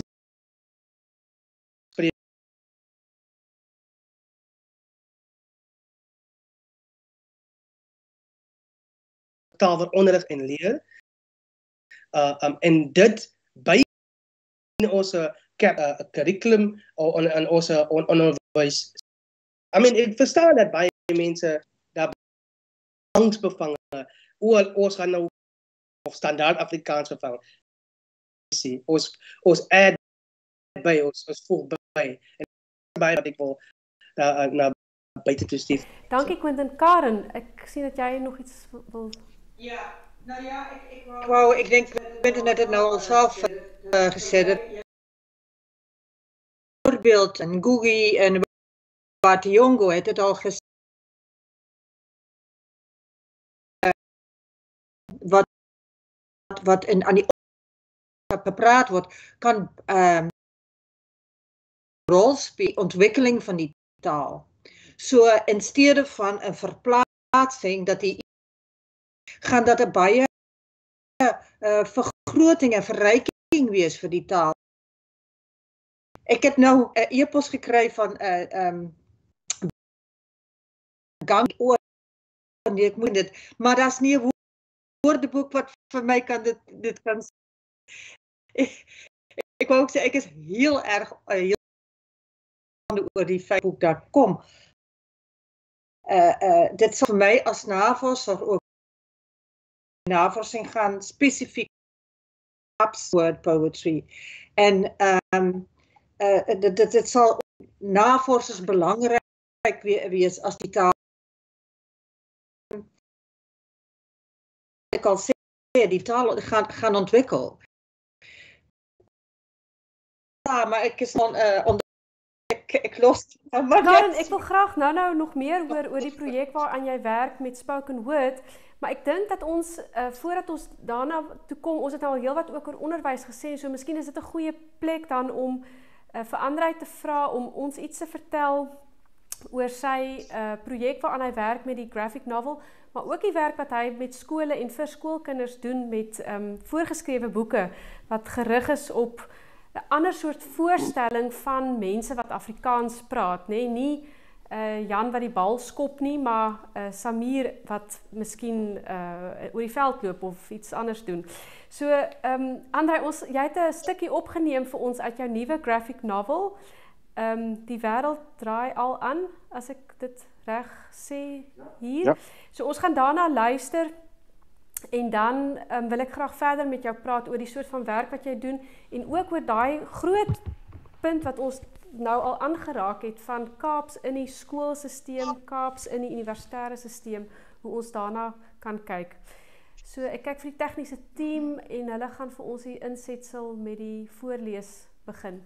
taalonderrig en leer. Uh, um, en dit by onze uh, curriculum en onze on onderwijs. I mean, ik versta dat bij mensen daar angst bevangen. Hoe ons gaan nou of standaard Afrikaans bevangen. Ons ons ad bij ons, ons voeg bij. En bij wat ik wil uh, naar buiten toe stuur. Dankie Quentin. Karen, ik zie dat jij nog iets wil. Ja, nou ja, ik, ik wou... Wow, ik denk, Quentin net het nou al zelf uh, gezegd. Bijvoorbeeld, en Googie en Bationgo heeft het al gezegd. Uh, wat, wat in, aan die gepraat wordt, kan um, rol spelen, ontwikkeling van die taal. Zo so, in steede van een verplaatsing dat die gaan dat 'n baie uh, vergroting en verryking wees vir die taal. Ek het nou 'n uh, e-pos gekry van 'n uh, um, gang oor nee, ek moet dit, maar daar's nie 'n woordeboek wat vir my kan dit dit kan ek, ek wou ook sê ek is heel erg uh, heel oor die Facebook punt com. Uh, uh, dit sal vir my as navorser ook navorsing gaan spesifiek word poetry en um, uh, dit, dit, dit sal navorsers belangrik wees as die taal ek al sê die taal gaan, gaan ontwikkel. Ja, maar ek is dan uh, onder ek, ek los maar Karen, ek wil graag nou nou nog meer oor oor die projek waaraan jy werk met Spoken Word. Maar ek dink dat ons, uh, voordat ons daarna toe kom, ons het al heel wat ook oor onderwys gesê, so miskien is dit 'n goeie plek dan om uh, vir Andrei te vra om ons iets te vertel oor sy uh, projek waaraan hy werk met die graphic novel, maar ook die werk wat hy met skole en vir skoolkinders doen met um, voorgeskrewe boeke, wat gerig is op 'n ander soort voorstelling van mense wat Afrikaans praat, nee, nie Uh, Jan wat die bal skop nie, maar uh, Samir wat miskien uh, oor die veld loop of iets anders doen. So, um, Andrei, ons, jy het 'n stukkie opgeneem vir ons uit jou nuwe graphic novel. Um, die wêreld draai al aan, as ek dit reg sê hier. Ja. So ons gaan daarna luister en dan um, wil ek graag verder met jou praat oor die soort van werk wat jy doen en ook oor daai groot punt wat ons nou al aangeraak het van Kaaps in die skoolsisteem, Kaaps in die universitêre sisteem, hoe ons daarna kan kyk. So ek kyk vir die tegniese team en hulle gaan vir ons die insetsel met die voorlees begin.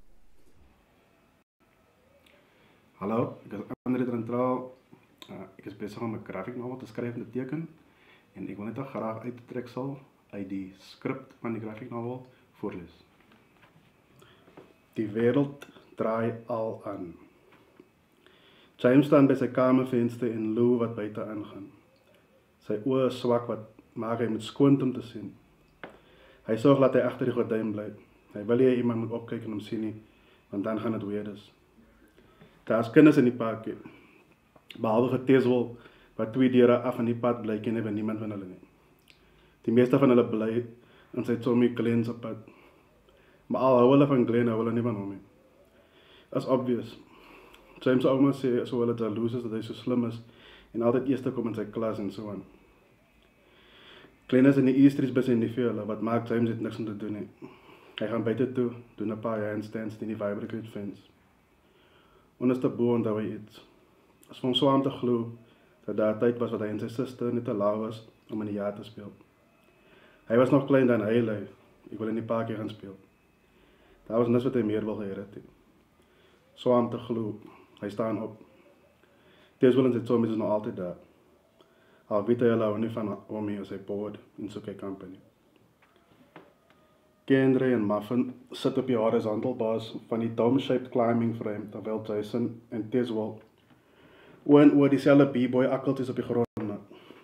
Hallo, ek is Andrei Trantraal. Uh, ek is besig om 'n graphic novel te skryf en te teken en ek wil net graag uit 'n treksel uit die skrip van die graphic novel voorlees. Die wêreld draai al aan. James staan by sy kamervenster en loer wat buite aangaan. Sy oë is swak wat maak hy met skoont om te sien. Hy sorg dat hy agter die gordyn bly. Hy wil nie iemand moet opkyk en hom sien nie, want dan gaan dit weer is. Daar's kinders in die park. Behalwe vir Teswel wat twee deure af aan die pad bly ken hy niemand van hulle nie. Die meeste van hulle bly in sy Tommy Glen se pad. Maar al hou hulle van Glen, hou hulle nie van hom nie. As obvious. James ouma sê so hulle jaloers is dat hy so slim is en altyd eerste kom in sy klas en so aan. Glen is in die Eastries by sy neefie, wat maak James het niks om te doen nie. Hy gaan buite toe, doen 'n paar handstands in die vibrate fence. Onderste bo onthou hy iets. As vir hom so aan te glo dat daar tyd was wat hy en sy suster net te laag was om in die jaar te speel. Hy was nog klein dan hy lei. Ek wil in die park gaan speel. Daar was niks wat hy meer wil geheer het. So aan te glo. Hy staan op. Teswel en sy Tommy is nog altyd daar. Al weet hy hulle nie van hom hier as hy boord in soke company. Kendre en Muffin sit op die horizontal baas van die dome-shaped climbing frame, terwyl Jason en Teswell oor en oor dieselfde b-boy akkeltjies op die grond maak.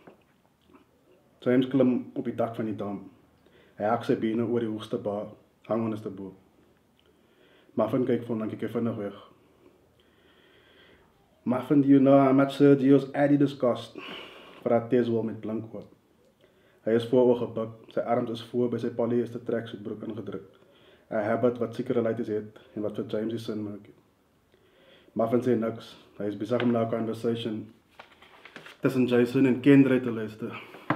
James klim op die dak van die dam. Hy hak sy bene oor die hoogste bar, hang onderste bo. Muffin kyk van, dan kyk hy vinnig weg. Muffin, do you know how much Sergio's Adidas cost? Vraat Teswell met blink oog. Hy is vooroor gebuk, sy arms is voor by sy polyester tracksuitbroek ingedruk. 'n habit wat sekere leites het en wat vir James die sin maak. Muffin sê niks, hy is besig om na 'n conversation tussen Jason en Kendre te luister.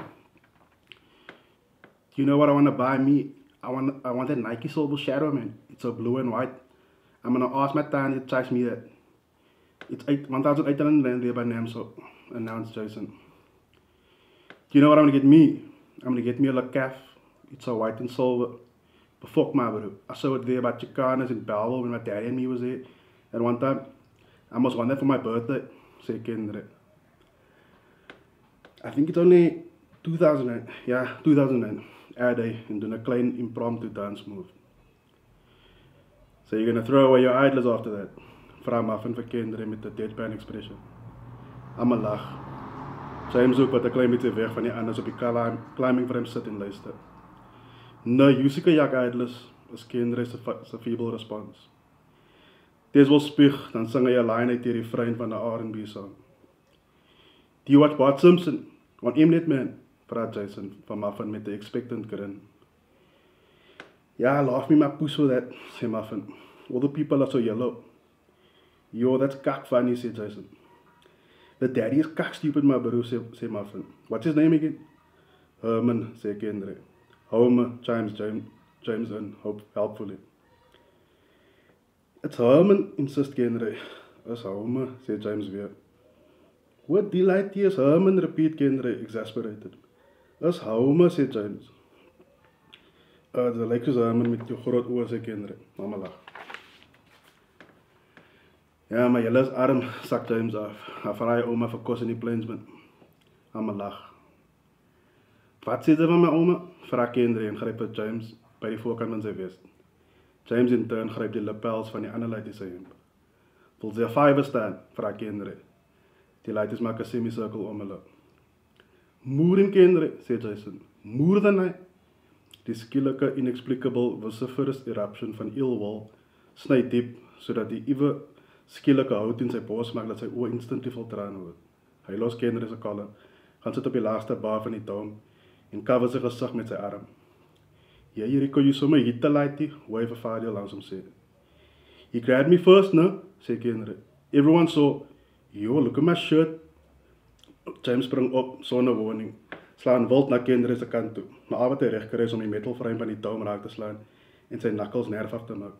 You know what I want to buy me? I want I want a Nike Silver Shadow, man. It's so blue and white. I'm gonna ask my tiny to charge me that. It's eight, one thousand eight hundred rand there by Namso, announced Jason. Do you know what I'm gonna get me? I'm gonna get me a Le Caf. It's so white and silver. But fuck my bro. I saw it there by Chicanas in Belleville when my daddy and me was there. And one time, I must want that for my birthday, said Kendre. I think it's only two thousand rand. Yeah, two thousand rand. A day en doen 'n klein impromptu dance move. So you're gonna throw away your idols after that? Vra Muffin vir Kendre met 'n deadpan expression. Almal lag. James ook wat 'n klein bietjie weg van die anders op die climbing frame sit en luister. No, you seek 'n jak idols, is Kendre se se feeble response. Dis wel spieg, dan sing hy 'n line uit die refrein van 'n R and B song. Do you watch Bart Simpson? On Mnet Man? Vra Jason van Muffin met 'n expectant grin. Yeah, laugh me my puss for that, say Muffin. All the people are so yellow. Yo, that's cock funny, said Jason. The daddy is cock stupid, my bro, say, say Muffin. What's his name again? Herman, say Kendre. Homer, chimes James, James in, hope, helpfully. It's Herman, insist Kendre. It's Homer, say James weer. What delight is Herman, repeat Kendre, exasperated. Is Homer, said James. Uh, the like is Herman met jou groot oor, sê Kendre. Mama lag. Ja, maar julle is arm, sak James af. Hy vraai oma vir kos in die Plainsman. Mama lag. Wat sê jy van my oma? Vra Kendre en gryp vir James by die voorkant van sy vest. James in turn gryp die lapels van die ander luid in sy hemp. Wil sy 'n vywe staan? Vra Kendre. Die luid maak 'n semicircle om hulle. Moer en Kendre, sê Jason. Moer dan hy. Die skielike, inexplicable, vociferous eruption van ill will sny diep, sodat die iwe skielike hout in sy bos maak dat sy oë instinctief vol trane word. Hy los Kendre se kalle, gaan sit op die laagste bar van die dome en cover sy gesig met sy arm. Ja, Jericho, you so my hitte lighty, hoe vir vader langs hom sê. He grabbed me first, no? Sê Kendre. Everyone saw, yo, look at my shirt. James spring op, sonder warning. Slaan wild na Kendre se kant toe, maar al wat hy reg kry is om die metal frame van die dome raak te slaan en sy knuckles nerf af te maak.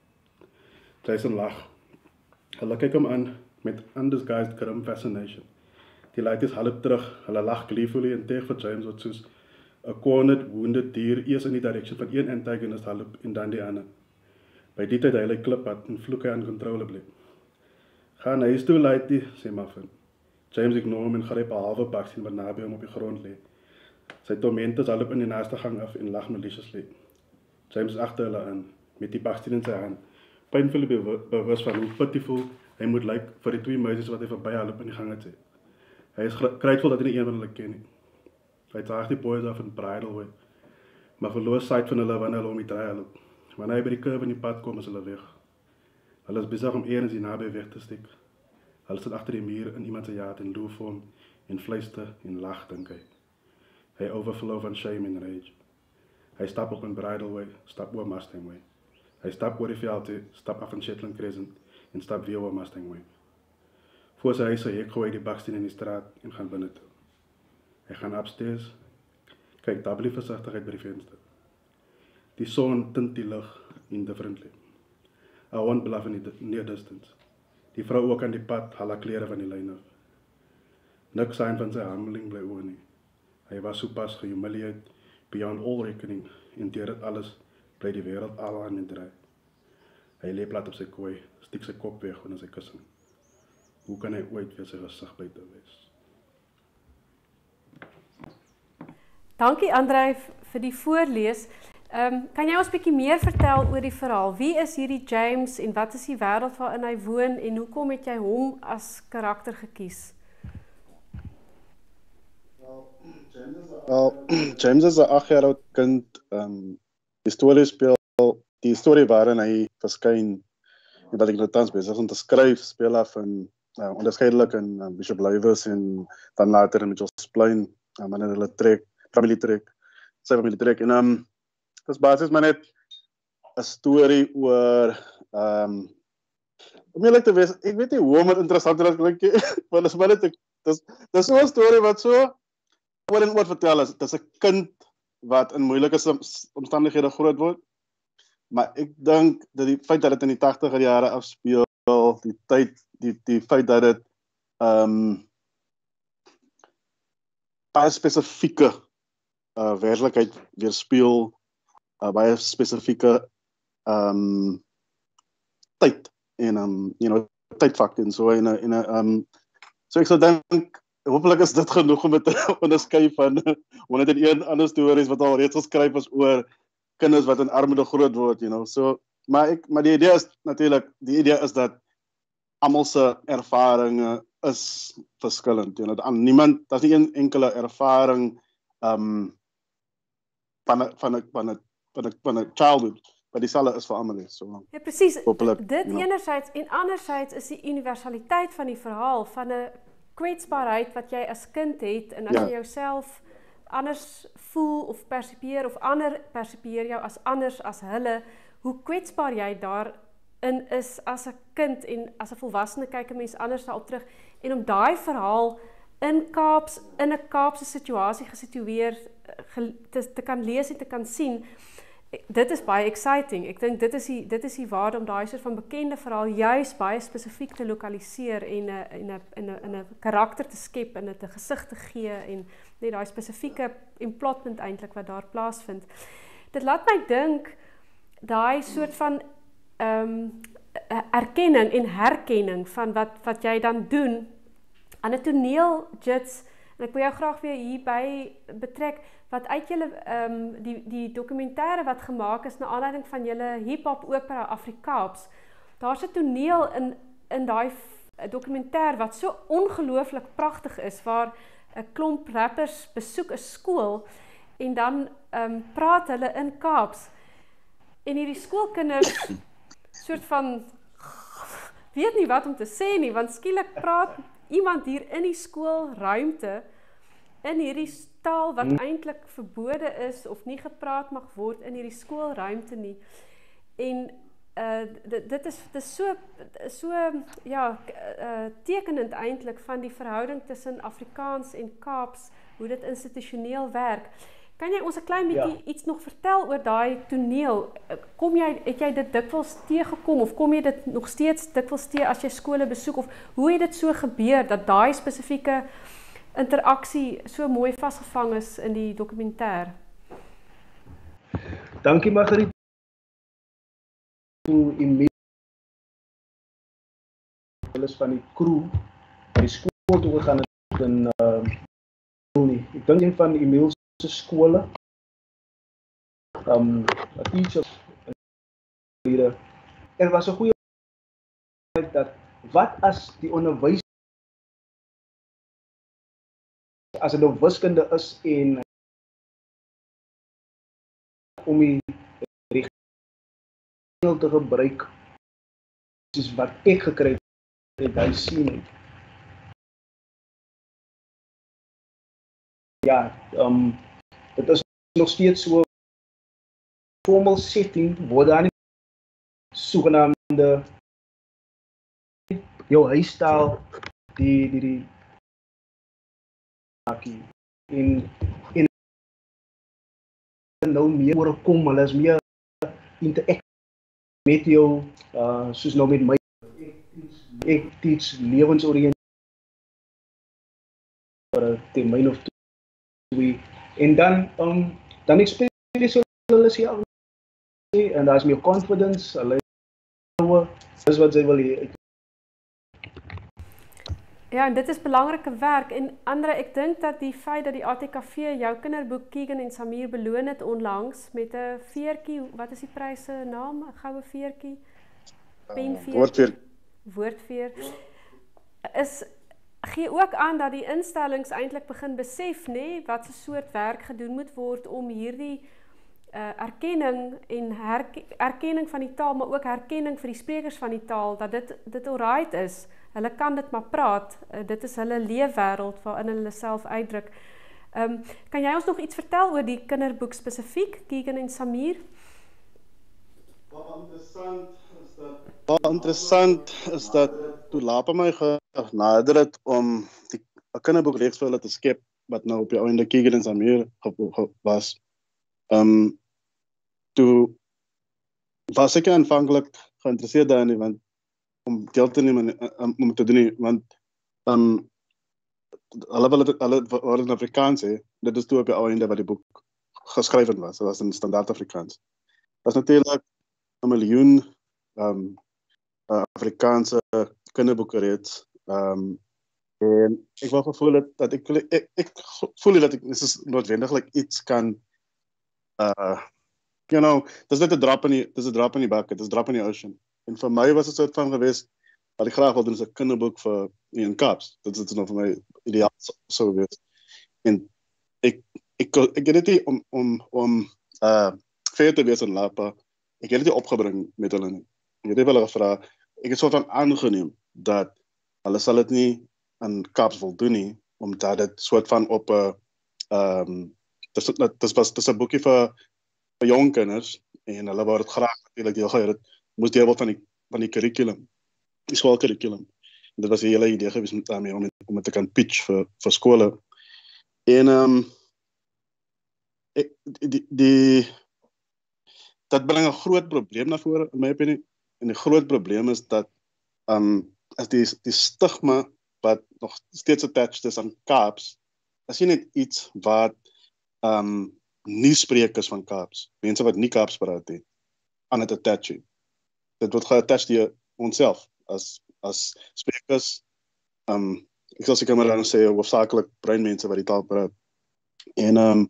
Jason lag. Hulle kyk hom aan met undisguised grim fascination. Die luid is half terug, hulle lag gleefully en teeg vir James wat soos 'n cornered, wounded dier eers in die direction van een antagonist half en dan die ander. By die tyd hy hy klippad en vloek hy uncontrollably. Gaan huis toe, luidie, sê Muffin. James ignore hom en gryp 'n halwe baksteen wat naby hom op die grond lê. Sy tormentors hardloop in die naaste gang af en lag maliciously. James agter hulle aan, met die baksteen in sy hand, pynvol bewus van hoe pitiful hy moet lyk vir die twee meisies wat hy verby hardloop in die gange sê. Hy is grateful dat hy nie een van hulle ken nie. Hy draag die boys af in Bridleway, maar verloor sight van hulle wanneer hulle om die draai hardloop. Wanneer hy by die curve in die pad kom, is hulle weg. Hulle is besig om eers die naby weg te steek. Hulle sit agter die muur in iemand se jaat en loer vir hom en fluister en lag, dink hy. Hy overflow van shame en rage. Hy stap op in Bridleway, stap oor Mustangway. Hy stap oor die veldie, stap af in Shetland Crescent en stap weer oor Mustangway. Voor sy huis sy hek gooi die baksteen in die straat en gaan binne toe. Hy gaan upstairs, kyk dubbel versigtig uit by die venster. Die son tint die lug indifferently. 'n hond blaf in die near distance. Die vrou ook aan die pad, haal haar klere van die lyn af. Niks sign van sy handeling bly oor nie. Hy was sopas gehumiliated beyond all reckoning en deur dit alles bly die wêreld al aan en draai. Hy lê plat op sy kooi, stiek sy kop weg onder sy kussing. Hoe kan hy ooit weer sy gesig buite wys? Dankie Andrei vir die voorlees. Um, kan jy ons 'n bietjie meer vertel oor die verhaal? Wie is hierdie James en wat is die wêreld waarin hy woon en hoekom het jy hom as karakter gekies? Wel, James is 'n agt jaar oud kind. Um, die storie speel, die storie waarin hy verskyn, en wat ek nou tans besig is om te skryf, speel af in uh, onderskeidelik in uh, Bishop Lywes en dan later in Mitchells Plain, uh, wanneer hulle trek, familie trek, sy familie trek. En um, dit is basies maar net 'n storie oor, um, om eerlik te wees, ek weet nie hoe om het interessant te klink, want dit is maar net, dit is, dit is so 'n storie wat so oor en oor vertel is. Dit is 'n kind wat in moeilike omstandighede groot word. Maar ek dink dat die feit dat dit in die tachtiger jare afspeel, die tyd, die die feit dat dit um baie spesifieke uh, werklikheid weerspieël, uh, baie spesifieke um tyd en um you know tydvak en so en en um so ek sou dink hopelik is dit genoeg om dit te onderskei van honderd en een ander stories wat al reeds geskryf is oor kinders wat in armoede groot word, you know. So, maar ek maar die idee is natuurlik, die idee is dat almal se ervarings is verskillend, you know. Aan niemand, daar's nie een enkele ervaring um van 'n van 'n van 'n van 'n van 'n childhood wat dieselfde is vir almal. So. Ja, presies. Hopelik, dit you know. Enerzijds en anderzijds is die universaliteit van die verhaal van 'n kwetsbaarheid wat jy as kind het en as ja. jy jouself anders voel of percipieer of ander percipieer jou as anders as hulle, hoe kwetsbaar jy daarin is as 'n kind en as 'n volwassene kyk 'n mens anders daarop terug en om daai verhaal in Kaaps in 'n Kaapse situasie gesitueer te, te kan lees en te kan sien. Dit is baie exciting. Ek dink dit is die dit is die waarde om daai soort van bekende verhaal juis baie spesifiek te lokaliseer en 'n en 'n in 'n in 'n karakter te skep en dit 'n gesig te gee en net daai spesifieke emplotment eintlik wat daar plaasvind. Dit laat my dink daai soort van ehm um, erkenning en herkenning van wat wat jy dan doen aan 'n toneel jits en ek wil jou graag weer hierby betrek wat uit julle um, die die dokumentêre wat gemaak is na aanleiding van julle hip-hop opera Afrikaaps. Daar's 'n toneel in in daai dokumentêr wat so ongelooflik pragtig is waar 'n klomp rappers besoek 'n skool en dan um, praat hulle in Kaaps. En hierdie skoolkinders soort van weet nie wat om te sê nie, want skielik praat iemand hier in die skoolruimte in hierdie taal wat eintlik verbode is of nie gepraat mag word in hierdie skoolruimte nie. En uh, dit, dit is dit is so so ja uh, tekenend eintlik van die verhouding tussen Afrikaans en Kaaps, hoe dit institusioneel werk. Kan jy ons 'n klein bietjie ja. iets nog vertel oor daai toneel? Kom jy het jy dit dikwels teëgekom of kom jy dit nog steeds dikwels teë as jy skole besoek of hoe het dit so gebeur dat daai spesifieke interaksie so mooi vasgevang is in die dokumentêr? Dankie Margriet. Toe Emil alles van die crew by die skool toe gegaan het in uh, ek dink een van Emil se skole. Um, a teacher hier. Er was 'n goeie dat wat as die onderwys as 'n nou wiskunde is en om die reël te gebruik soos wat ek gekry het hy sien het. Ja, um, dit is nog steeds so formal setting word daar nie sogenaamde jou huistaal die die die in in nou meer oorkom, hulle is meer interact met jou uh, soos nou met my ek teach lewensoriëntasie vir 'n termyn of twee en dan um, dan experience hulle self en daar is meer confidence, hulle is wat sy wil hê. Ja, en dit is belangrike werk. En Andre, ek dink dat die feit dat die A T K V jou kinderboek Keegan en Samir beloon het onlangs met 'n veertjie, wat is die prys se naam? 'n Goue veertjie? Penveer. Woordveer. Woordveer. Is gee ook aan dat die instellings eintlik begin besef, nê, nee, wat so soort werk gedoen moet word om hierdie uh, erkenning en herke, erkenning van die taal, maar ook herkenning vir die sprekers van die taal, dat dit dit alright is. Hulle kan dit maar praat. Uh, dit is hulle leefwêreld waarin hulle self uitdruk. Um, kan jy ons nog iets vertel oor die kinderboek spesifiek, Keegan en Samir? Wat interessant is dat Wat interessant is dat toe Lapa my genader het om die 'n kinderboekreeks vir hulle te skep wat nou op die einde Keegan en Samir was. Um, toe was ek aanvanklik geïnteresseerd daarin, want om deel te neem en om te doen, want um, hulle wil het, hulle word in Afrikaans, he. Dit is toe op die einde wat die boek geskryf was, dit was in standaard Afrikaans. Dat is natuurlijk een miljoen um, uh, Afrikaanse kinderboeke reeds. Um, en ik wil gevoel dat, dat ik, ik, ik voel dat ik noodwendiglijk iets kan, uh, you know, het is net een drop in die, het is een drop in die bak, het is een drop in die ocean. En voor mij was het soort van geweest, wat ik graag wilde, is een kinderboek voor in Kaaps. Dat is nog voor mij ideaal zo geweest. En ik, ik, ik heb het niet om, om, om uh, veel te wezen in Lapa. Ik heb het niet opgebracht met hulle nie. Ik heb wel gevraagd, ik heb soort van aangeneem dat hulle sal het niet aan Kaaps wil doen nie, omdat het soort van op een uh, um, het is een boekje voor, voor jong kinders en hulle wou het graag natuurlijk deel gehad, het moest deel worden van die, van die curriculum, die schoolcurriculum. Dat was die hele idee geweest om daarmee om het, om het te kan pitch voor, voor scholen. En um, ik, die, die, dat brengt een groot probleem naar voren, in mijn opinie. En het groot probleem is dat um, is die, die stigma wat nog steeds attached is aan Kaaps, is nie net iets wat um, nie sprekers van Kaaps, mense wat nie Kaaps praat het, aan het attach. Dit word geattached deur onsself as as sprekers. Um, ek sal seker maar dan sê hoofsaaklik breinmense wat die taal praat. En um,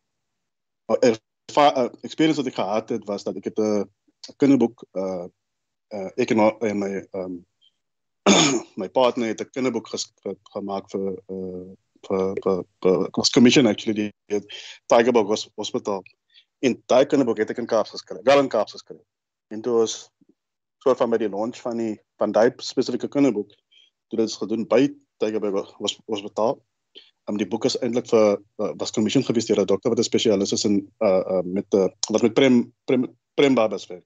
uh, experience wat ek gehad het was dat ek het 'n kinderboek uh, uh, ek en, en my um, my partner het 'n kinderboek ges gemaak vir uh, vir vir vir commission actually die Tygerberg Hospitaal. En daai kinderboek het ek in Kaaps geskryf, wel in Kaaps geskryf. En toe was soort van by die launch van die van daai spesifieke kinderboek, toe dit is gedoen by Tygerberg Hospitaal. Um, die boek is eintlik vir uh, was commission gewees deur 'n dokter wat 'n spesialis is in uh, uh, met uh, wat met prem prem prem babas werk.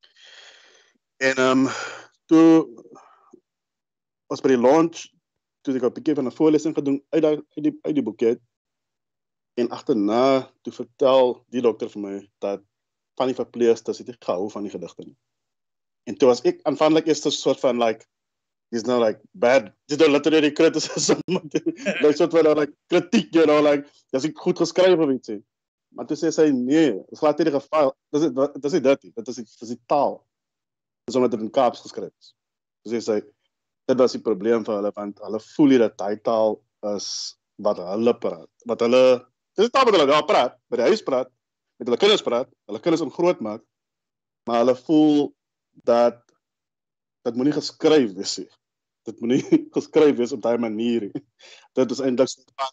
En um, toe was by die launch, toe ek 'n bietjie van 'n voorlesing gedoen uit die uit die, uit die boek uit. En agterna toe vertel die dokter vir my dat van die verpleegsters het nie gehou van die gedigte nie. En toe was ek aanvanklik eers 'n soort van like is nou like bad, dis nou literary criticism, like soort van like kritiek, you know, like as ek goed geskryf of iets sê. Maar toe sê sy nee, dit is glad nie die geval. Dis dit is nie dit nie. Dit is dit is die taal. Dis omdat dit in Kaaps geskryf is. Toe sê sy dit was die probleem vir hulle want hulle voel nie dat daai taal is wat hulle praat. Wat hulle dis taal wat hulle daar praat, by die huis praat, met hulle kinders praat, hulle kinders om groot maak. Maar hulle voel dat dit moenie geskryf wees nie. Dit moenie geskryf wees op daai manier nie. Dit is eintlik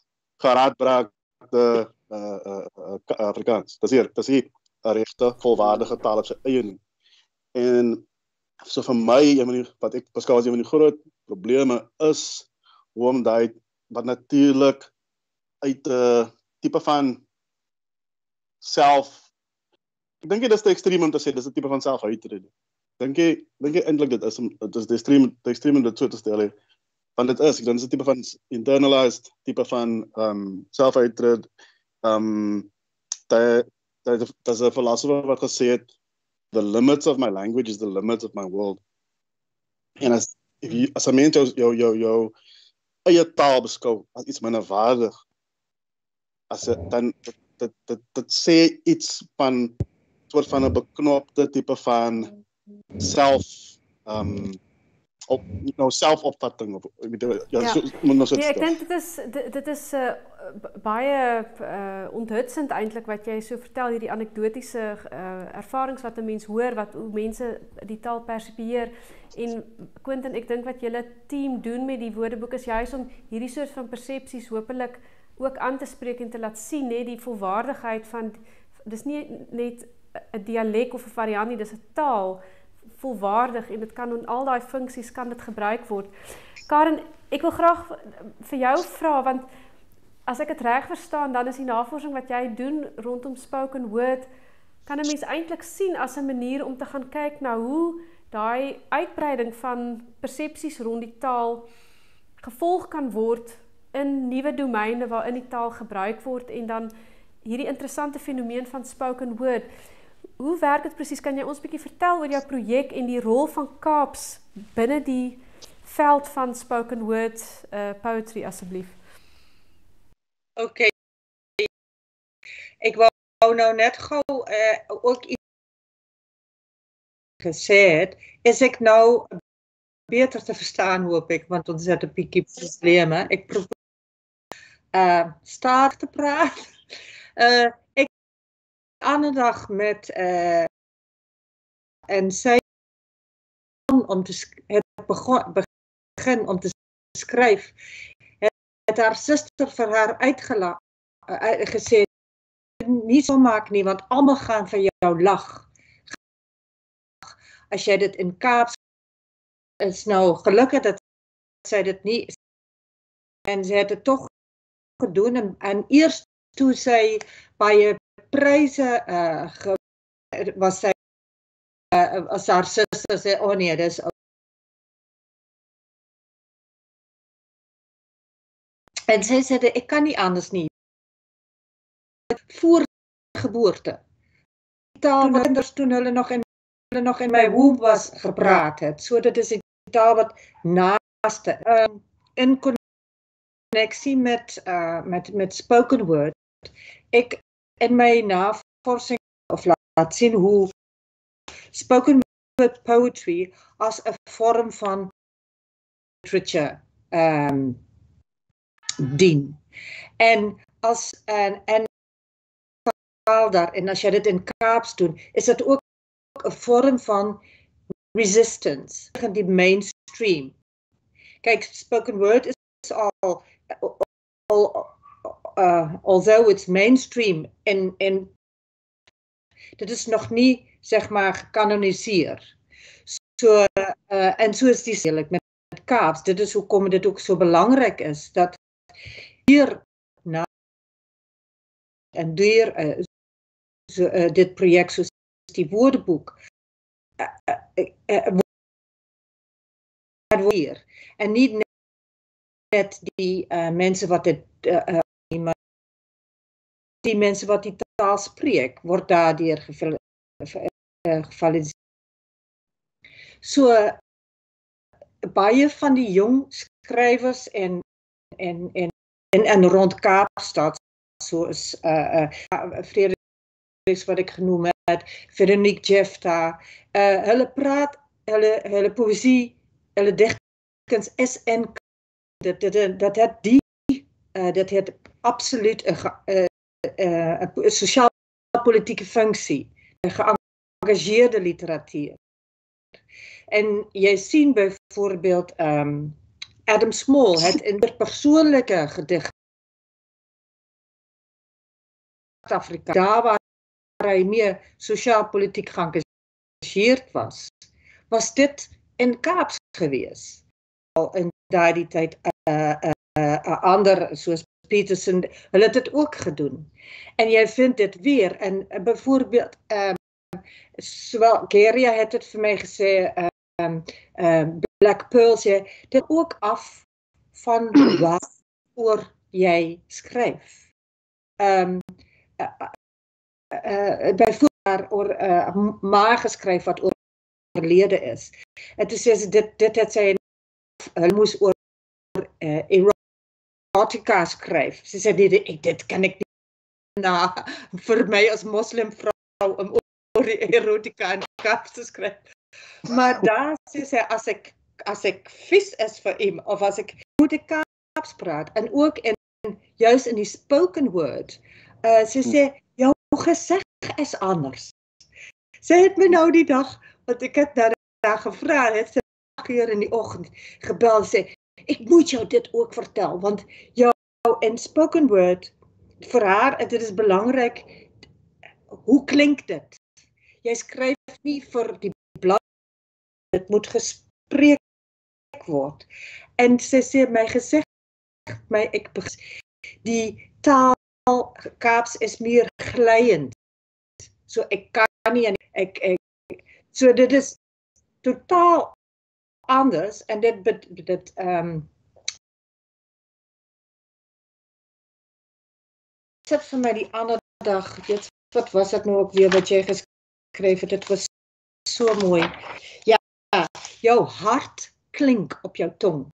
geraadbraakte uh, uh, uh, Afrikaans. Dis hier, dis hier 'n regte volwaardige taal op sy eie nie. En so vir my, een van die, wat ek beskou as een van die groot probleme is hoe om daai wat natuurlik uit 'n uh, tipe van self ek dink dit is te ekstreem om te sê dis 'n tipe van selfuitreding. Dink jy dink jy eintlik dit is dit is die ekstreem die ekstreem om dit so te stel he. Want dit is, ek dink dit is 'n tipe van internalized tipe van um, selfuitred. Um, daar daar's 'n philosopher wat gesê het the limits of my language is the limits of my world. En as if you as 'n mens jou jou jou eie taal beskou as iets minderwaardig, as het, dan dit dit dit sê iets van soort van 'n beknopte tipe van self um op nou selfopvatting of ek weet ja, Ja. so moet ons dit Nee, ek stel. dink dit is dit, dit is uh, baie uh, onthutsend eintlik wat jy so vertel, hierdie anekdotiese uh, ervarings wat 'n mens hoor, wat hoe mense die taal persipieer. En Quentin, ek dink wat julle team doen met die woordeboek is juis om hierdie soort van persepsies hopelik ook aan te spreek en te laat sien, net die volwaardigheid van, dis nie net 'n dialek of 'n variant nie, dis 'n taal, volwaardig, en dit kan in al daai funksies kan dit gebruik word. Karen, ek wil graag vir jou vra, want as ek dit reg verstaan, dan is die navorsing wat jy doen rondom spoken word, kan 'n mens eintlik sien as 'n manier om te gaan kyk na hoe daai uitbreiding van persepsies rond die taal gevolg kan word in nuwe domeine waarin die taal gebruik word, en dan hierdie interessante fenomeen van spoken word. Hoe werk dit presies? Kan jy ons 'n bietjie vertel oor jou projek en die rol van Kaaps binne die veld van spoken word uh, poetry asseblief? Oké. Okay. Ek wou nou net gou uh, ook iets gesê het, is ek nou beter te verstaan, hoop ek, want ons het 'n bietjie probleme. Ek probeer uh, stadig te praat. Uh, ek ander dag met uh, en sy om te het begon, begin om te skryf, het, het haar suster vir haar uitgela uh, gesê, nie so maak nie, want almal gaan vir jou lag. As jy dit in Kaaps is nou gelukkig dat sy dit nie is. En sy het dit tog gedoen en, en eers toe sy baie pryse uh, ge, was sy uh, as haar suster sê, oh nee, dis en sy sê, ek kan nie anders nie. Voor geboorte. Die taal wat kinders toen hulle nog in hulle nog in my womb was gepraat het. So dit is die taal wat naaste um, in connectie met uh, met met spoken word. Ek in my navorsing of laat sien hoe spoken word poetry as 'n vorm van literature um, dien. En as en en daar en as jy dit in Kaaps doen, is dit ook 'n vorm van resistance tegen die mainstream. Kyk, spoken word is al, al uh, although it's mainstream en en dit is nog nie zeg maar gekanoniseer. So uh, en so is die selik met, met Kaaps. Dit is hoekom dit ook so belangrik is dat hier na en deur uh, so, uh, dit projek soos die woordeboek uh, uh, uh, weer en nie net die uh, mense wat dit uh, uh, maar die mense wat die taal spreek word daardeur gevalidiseer. So baie van die jong skrywers en en en en, en rond Kaapstad soos uh, uh, Fredericks wat ek genoem het, Veronique Jefta, uh, hulle praat, hulle, hulle poësie, hulle digkuns is en dat dat dat het die uh, dat het absoluut 'n uh, uh, uh, sosiaal-politieke funksie, 'n geëngageerde literatuur. En jy sien byvoorbeeld um, Adam Small het interpersoonlike gedig Afrika, daar waar hy meer sosiaal-politiek geëngageerd was, was dit in Kaaps gewees. Al in daardie tyd 'n uh, uh, uh, ander soos Peterson, hulle het dit ook gedoen. En jy vind dit weer en uh, byvoorbeeld um, sowel Geria het dit vir my gesê, um, um, Black Pearl sê dit ook af van waaroor jy skryf. Um, uh, uh, byvoorbeeld oor uh, ma geskryf wat oorlede is. En toe sê sy dit dit het sy hulle moes oor uh, erotica skryf. Sy sê dit dit kan ek nie na vir my as moslim vrou om oor die erotica in Kaaps te skryf. Maar daar sê sy as ek as ek vies is vir iemand, of as ek moet ek Kaaps praat, en ook in, juist in die spoken word, uh, sy sê, jou gesig is anders. Sy het my nou die dag, want ek het daar, daar gevra, het sy agt uur in die oggend gebel, sê, ek moet jou dit ook vertel, want jou in spoken word, vir haar, dit is belangrik, hoe klink dit? Jy skryf nie vir die blad, dit moet gespreek word. En sy sê, my gesig, my, ek, die taal, Kaaps is meer glyend. So ek kan nie, ek, ek, so dit is totaal anders, en dit, dit, um, sit vir my die ander dag, dit, wat was dit nou ook weer wat jy geskryf het, dit was so mooi. Ja, jou hart klink op jou tong.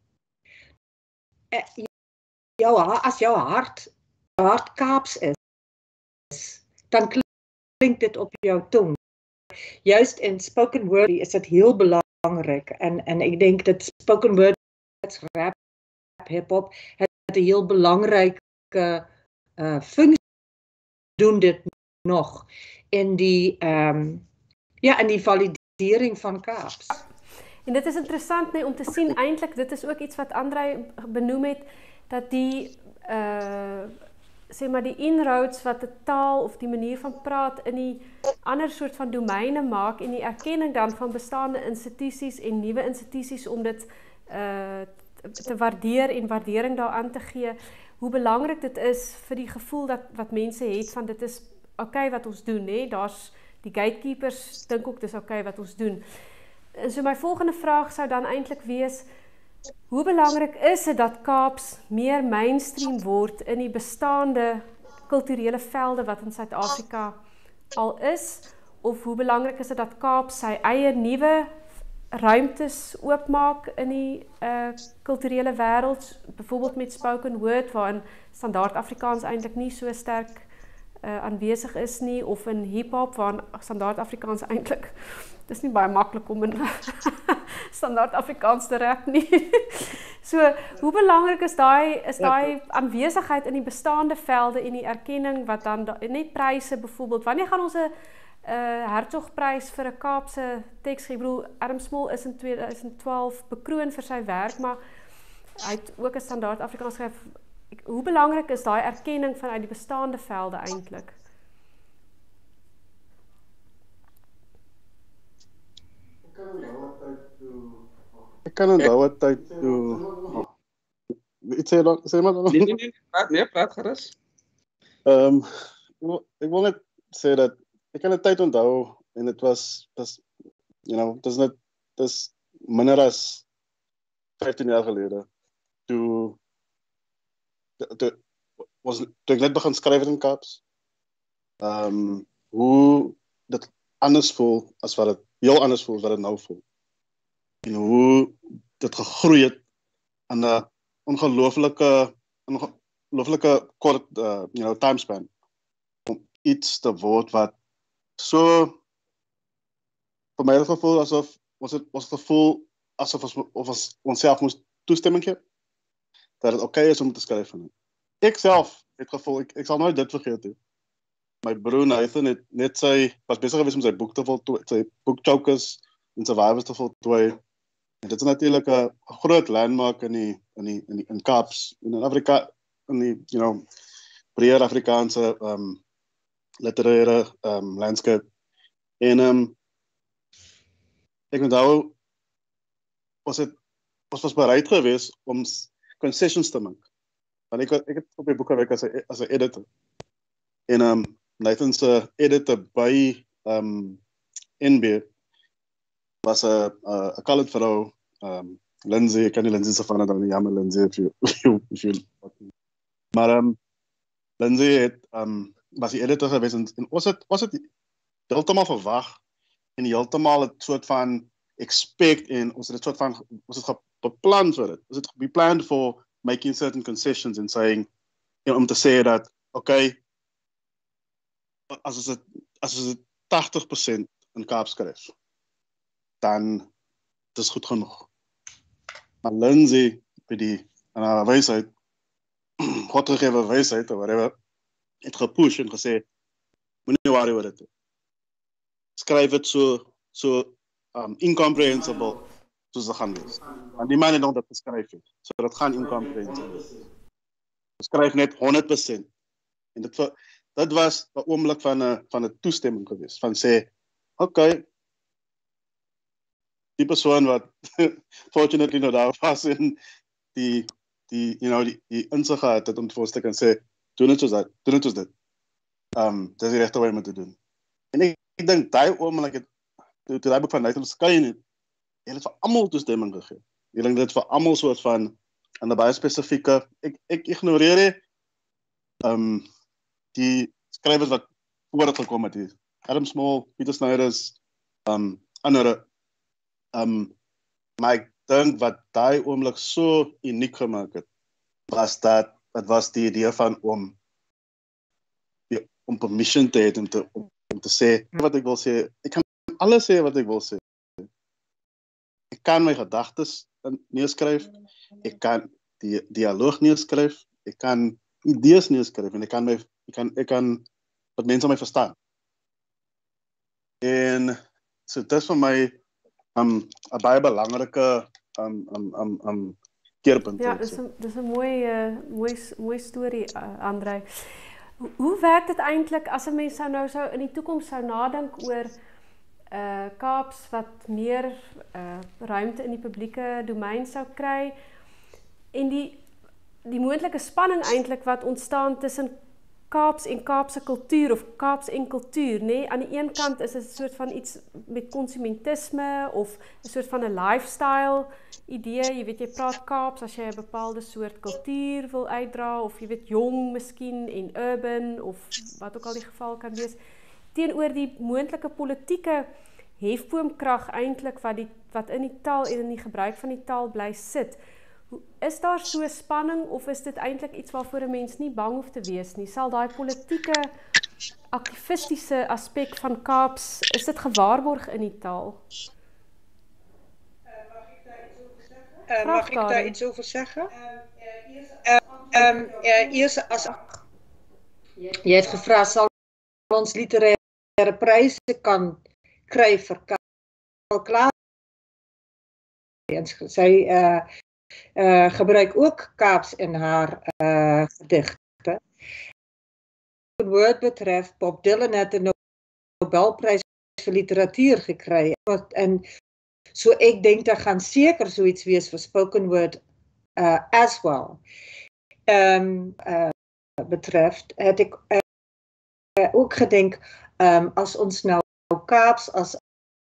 Jou, as jou hart, jou hart Kaaps is, dan klink dit op jou tong. Juist in spoken word is dit heel belangrik, en, en ek denk dat spoken word, rap, hip-hop, het een heel belangrike uh, functie, doen dit nog, in die, um, ja, in die validering van Kaaps. En dit is interessant nee, om te sien, eintlik, dit is ook iets wat Andrei benoem het, dat die, uh, sê maar die inroads wat die taal of die manier van praat in die ander soort van domeine maak, en die erkenning dan van bestaande instituties en nuwe instituties om dit uh, te waardeer en waardering daaraan te gee, hoe belangrik dit is vir die gevoel dat, wat mense het van dit is oké okay wat ons doen, nee? Daar's die gatekeepers dink ook dis oké okay wat ons doen. En so my volgende vraag sou dan eintlik wees, hoe belangrik is dit dat Kaaps meer mainstream word in die bestaande kulturele velde wat in Suid-Afrika al is, of hoe belangrik is dit dat Kaaps sy eie nuwe ruimtes oopmaak in die uh, kulturele wêreld, byvoorbeeld met spoken word, waarin standaard Afrikaans eintlik nie so sterk uh, aanwesig is nie, of in hip-hop, waarin standaard Afrikaans eintlik, dis nie baie maklik om in standaard Afrikaans te rap nie. So, hoe belangrik is daai is daai aanwesigheid in die bestaande velde en die erkenning wat dan, net pryse byvoorbeeld, wanneer gaan ons 'n uh, Hertogprys vir 'n Kaapse teks gee? Ek bedoel, Adam Small is in tweeduisend twaalf bekroon vir sy werk, maar hy het ook 'n standaard Afrikaans geskryf. Hoe belangrik is daai erkenning vanuit die bestaande velde eintlik? Ek kan onthou wat tyd toe... Iets sê dan, sê maar dan. Nee, nee, nee, praat, nee, praat gerus. Um, ek, wil, ek wil net sê dat, ek kan 'n tyd onthou, en het was, was you know, het is net, het is minder as vyftien jaar gelede, toe, toe, was, toe ek net begin skryf in Kaaps, um, hoe dit anders voel, as wat het, heel anders voel, as wat het nou voel. En hoe dit gegroei het aan 'n ongelooflike, ongelooflike kort, uh, you know, timespan, om iets te word wat so, vir my het gevoel asof, was het, was het gevoel asof ons, of ons onsself moest toestemming gee, dat het oké okay is om te skryf van het. Ek self het gevoel, ek, ek sal nooit dit vergeet he. My broer Nathan het net sy, was bezig geweest om sy boek te voltooi, sy boek Chokers en Survivors te voltooi. En dit is natuurlijk een groot landmark in die, in die, in die, in Kaaps, in Afrika, in die, you know, breër Afrikaanse um, literaire um, landscape. En um, ek onthou, was het, was was bereid geweest om concessions te maak. Want ek, ek het op die boek gewerk as 'n as 'n editor. En um, Nathan's uh, editor by um, N B was 'n 'n colored vrou, um, Lindsay, ek kan nie Lindsay se van dan jammer Lindsay if you if you, if you maar um, Lindsay het um, was die editor geweest en, en ons het ons het heeltemal verwag en heeltemal 'n soort van expect en ons het 'n soort van ons het beplan vir dit. Ons het beplan for making certain concessions and saying, you know, om te sê dat okay, as ons het as ons het tagtig persent in Kaap skryf, dan dis goed genoeg. maar Lindsay by die in haar wysheid, God gegeven wysheid, of whatever, het gepush en gesê, moenie worry oor dit. Skryf dit so, so um, incomprehensible soos dit gaan wees. Want die man het nog dat geskryf het, so dat gaan incomprehensible. Skryf net honderd persent. En dit, dit was 'n oomblik van 'n van 'n toestemming geweest, van sê, okay, die persoon wat fortunately nou daar was en die die you know die, die insig gehad het om vir ons te kan sê, doen dit soos dat, doen dit soos dit. Um, dis die regte wy om te doen. En ek, ek dink daai oomblik het toe daai boek van Nathan skyn het, het vir almal toestemming gegee. Ek dink dit vir almal soort van in 'n baie spesifieke, ek ek ignoreer nie um die skrywers wat voor het gekom het hier. Adam Small, Peter Snyders, um ander um maar ek dink wat daai oomblik so uniek gemaak het, was dat dit was die idee van om die, om permission te hê om te om, om te sê wat ek wil sê. Ek kan alles sê wat ek wil sê. Ek kan my gedagtes neerskryf, ek kan die dialoog neerskryf, ek kan idees neerskryf en ek kan my ek kan ek kan wat mense my verstaan. En so dit is vir my um 'n baie belangrike um um um um keerpunt. Ja, dis 'n dis 'n mooi uh, mooi mooi storie, uh, Andrei. Hoe, hoe werk dit eintlik as 'n mens sou nou sou in die toekoms sou nadink oor uh Kaaps wat meer uh ruimte in die publieke domein sou kry en die die moontlike spanning eintlik wat ontstaan tussen Kaaps en Kaapse kultuur of Kaaps en kultuur, nê? Nee? Aan die een kant is dit 'n soort van iets met konsumentisme of 'n soort van 'n lifestyle idee. Jy weet, jy praat Kaaps as jy 'n bepaalde soort kultuur wil uitdra of jy weet jong miskien en urban of wat ook al die geval kan wees. Teenoor die moontlike politieke hefboomkrag eintlik wat die wat in die taal en in die gebruik van die taal bly sit. Is daar so 'n spanning of is dit eintlik iets waarvoor 'n mens nie bang hoef te wees nie? Sal daai politieke aktivistiese aspek van Kaaps, is dit gewaarborg in die taal? Uh, mag ik daar iets over zeggen? Uh, um, uh, eerst als je hebt gevraagd, zal ons literaire prijzen kan krijgen voor Kaap? Zij uh, uh, gebruikt ook Kaaps in haar uh, gedichten. Wat woord betreft, Bob Dylan heeft de Nobelprijs voor literatuur gekregen. En so ek denk dat gaan zeker zoiets wees voor spoken word uh, as well. Um, uh, betreft, het ik uh, ook gedenk, um, als ons nou Kaaps als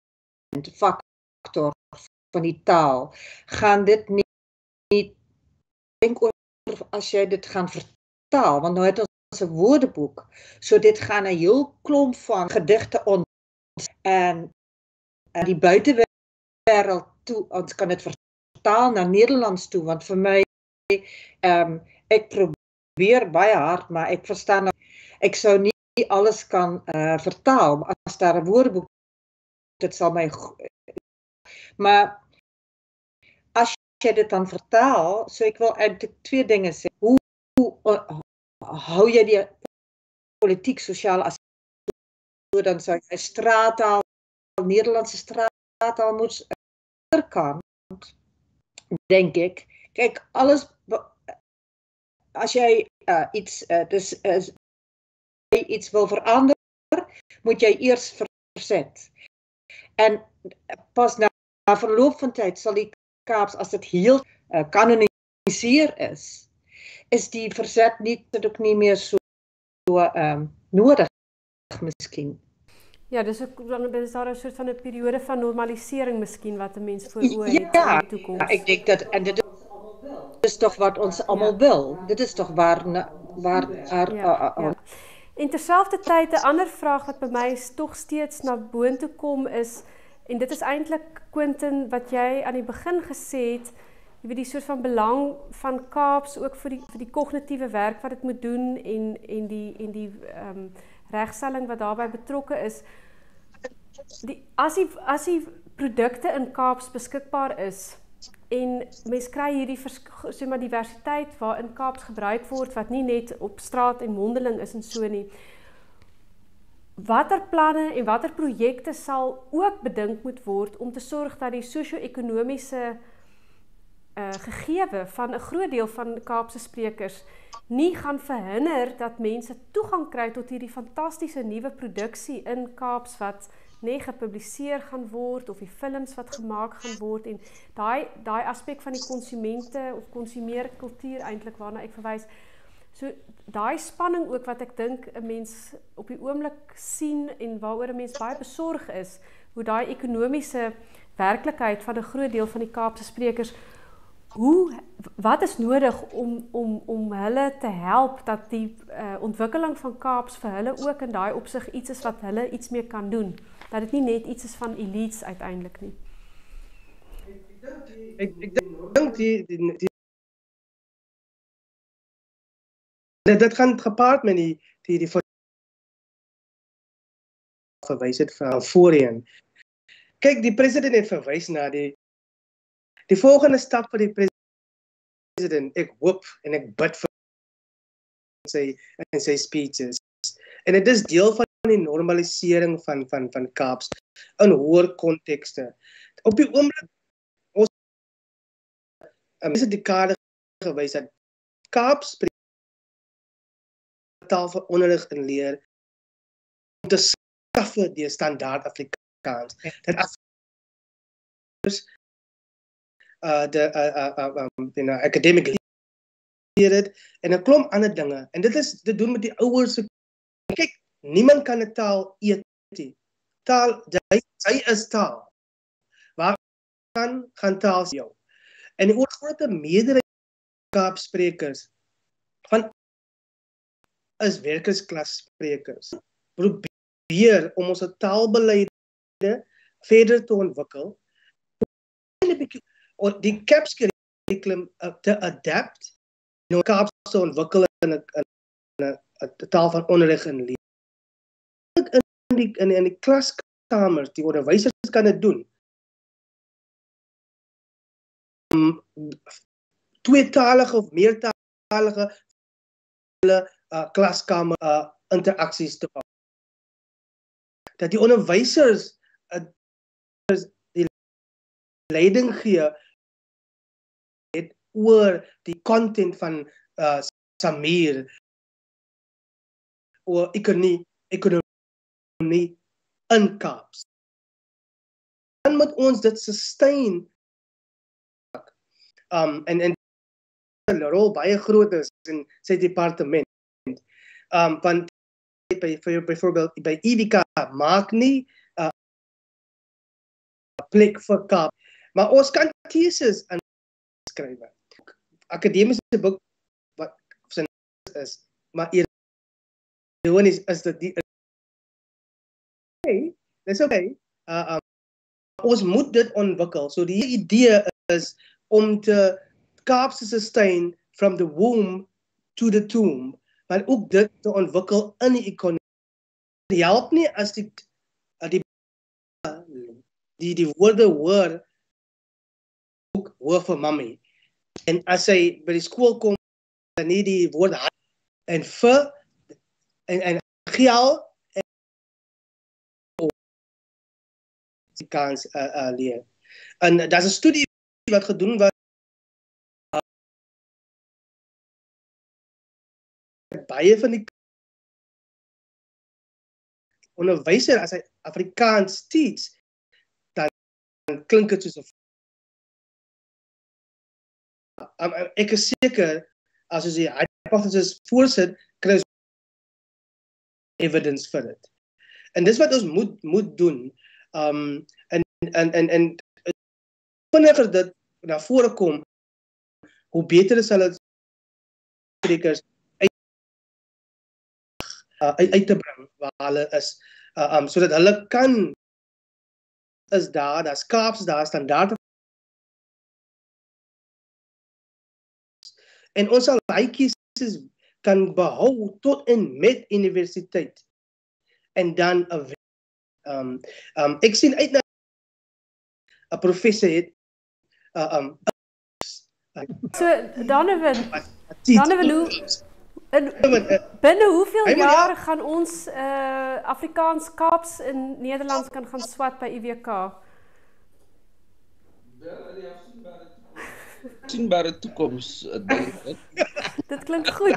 factor van die taal, gaan dit niet, niet denk oor als jij dit gaan vertaal, want nou het ons een woordenboek, so dit gaan een heel klomp van gedichten ons en uh, die buitenwereld wêreld toe, ons kan dit vertaal na Nederlands toe, want vir my, um, ek probeer baie hard, maar ek verstaan, ek sou nie alles kan uh, vertaal, maar as daar 'n woordeboek, dit sal my, maar as jy dit dan vertaal, so ek wil eintlik twee dinge sê, hoe, hoe uh, hou jy die politiek, sosiale aspek, so dan sou jy straattaal, Nederlandse straat, al moet kan, denk ik. Kijk, alles, als jij uh, iets, uh, dus, uh, iets wil veranderen, moet jij eerst verzet. En pas na, na verloop van tijd zal die Kaaps, als het heel uh, kanoniseer is, is die verzet niet, dat ook niet meer zo um, nodig misschien. Ja, dus dan is daar een soort van een periode van normalisering misschien wat de mens voor oor het ja, in de toekomst. Ja, ik denk dat, en dit is toch wat ons allemaal ja. wil. Dit is toch waar... waar er, ja, uh, uh, ja. En terselfdertyd 'n ander vraag wat by my toch steeds na boontoe kom is, en dit is eintlik Quentin wat jy aan die begin gesê het, jy weet die soort van belang van Kaaps ook vir die vir die kognitiewe werk wat dit moet doen en en die en die ehm um, regstelling wat daarbij betrokke is. Die, as die as die produkte in Kaaps beskikbaar is en mens kry hierdie sê maar diversiteit waarin Kaaps gebruik word wat nie net op straat en mondeling is en so nie. Watter planne en watter projekte sal ook bedink moet word om te sorg dat die sosio-ekonomiese uh, gegewe van 'n groot deel van Kaapse sprekers nie gaan verhinder dat mense toegang kry tot hierdie fantastiese nuwe produksie in Kaaps wat nie gepubliseer gaan word of die films wat gemaak gaan word en daai daai aspek van die konsumente of konsumeerkultuur eintlik waarna ek verwys. So daai spanning ook wat ek dink 'n mens op die oomblik sien en waaroor 'n mens baie besorg is, hoe daai ekonomiese werklikheid van 'n groot deel van die Kaapse sprekers, hoe wat is nodig om om om hulle te help dat die uh, ontwikkeling van Kaaps vir hulle ook in daai opsig iets is wat hulle iets mee kan doen, dat dit nie net iets is van elites uiteindelik nie. Ek ek dink die die, die dit gaan gepaard met die die die verwys het van voorheen. Kyk, die president het verwys na die die volgende stap vir die president. Ek hoop en ek bid vir sy en sy speeches. En dit is deel van die normalisering van van van Kaaps in hoër kontekste. Op die oomblik ons um, is dit die kader gewys dat Kaaps taal vir onderrig en leer om te skaffe die standaard Afrikaans. Dat Afrikaans uh, de uh, uh, um, you know, academic leer het en 'n klomp ander dinge. En dit is te doen met die ouers. Kyk, niemand kan 'n taal eet nie. Taal, jy, jy is taal. Waar kan gaan taal jou? En die oorgrote meerderheid Kaapsprekers van is werkersklas sprekers. Probeer om ons taalbeleide verder te ontwikkel. Die Kaaps curriculum te adapt en om Kaaps te ontwikkel in 'n taal van onderrig en leer. In die, in, in die klaskamers, die onderwysers kan dit doen. Um, tweetalige of meertalige Uh, klaskamer uh, interaksies te bou. Dat die onderwysers uh, die leiding gee het oor die content van uh, Samir oor ekonomie, ekonomie in Kaaps. Dan moet ons dit sustain um, en, en die rol baie groot is in sy departement. Um, want by, bijvoorbeeld bij I W K maak nie uh, plek vir Kaap, maar ons kan thesis inskryf. Akademiese boek wat sin is, maar ironies is dit die okay, dis okay. Uh, um, ons moet dit ontwikkel. So die idee is om te Kaap te sustain from the womb to the tomb. Maar ook dit te ontwikkel in die ekonomie. Het help nie as die die die, die woorde hoor ook hoor vir mammy. En as hy by die skool kom dan nie die woord en vir en en geld en die kans uh, uh, leer. En daar's 'n studie wat gedoen word baie van die onderwyser as hy Afrikaans teach, dan klink dit soos 'n um, ek is seker as ons die hypothesis voorsit, kry ons evidence vir dit. En dis wat ons moet moet doen. Um en en en en vinniger dit na vore kom, hoe beter is hulle sprekers Uh, uit, uit te bring waar hulle is, uh, um, sodat hulle kan is daar, daar's Kaaps, daar standaard en ons sal baie kieses kan behou tot en met universiteit en dan um, um, ek sien uit na 'n professor het uh, um So Donovan, Donovan hoe in, binne hoeveel jare gaan ons uh, Afrikaans Kaaps in Nederlands kan gaan swat by I W K? Afsienbare toekoms. Dit klink goed.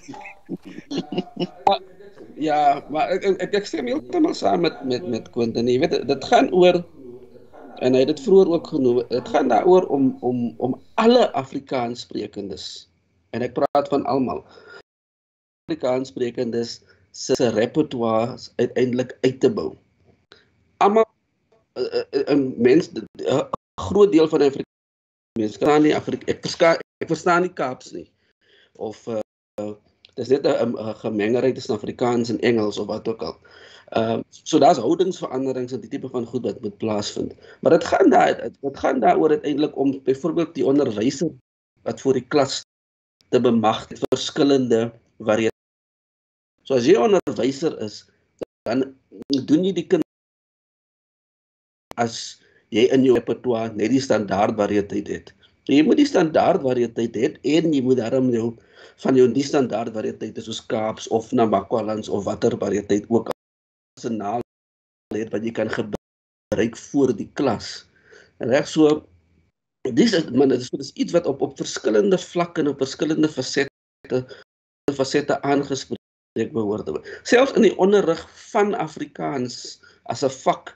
Ja, maar ek ek, ek stem heeltemal saam met met met Quentin. Jy weet, dit gaan oor, en hy het dit vroeër ook genoem, dit gaan daaroor om om om alle Afrikaans sprekendes, en ek praat van almal, Afrikaans sprekendes se repertoire uiteindelik uit te bou. Almal 'n mens 'n groot deel van die Afrikaans mense kan nie Afrika ek verstaan ek verstaan nie Kaaps nie. Of uh, dis net 'n gemengery tussen Afrikaans en Engels of wat ook al. Ehm uh, so daar's houdingsveranderings en die tipe van goed wat moet plaasvind. Maar dit gaan daar dit gaan daaroor uiteindelik om byvoorbeeld die onderwyser wat voor die klas te bemagtig verskillende variëteite. So as jy 'n onderwyser is, dan doen jy die kind as jy in jou repertoire net die standaard variëteit het. So jy moet die standaard variëteit het en jy moet daarom jou van jou nie standaard variëteite soos Kaaps of Namakwalands of watter variëteit ook arsenaal het wat jy kan gebruik voor die klas. Reg so dis is man dit is, is iets wat op op verskillende vlakke en op verskillende fasette fasette aangespreek behoort te word. Selfs in die onderrig van Afrikaans as 'n vak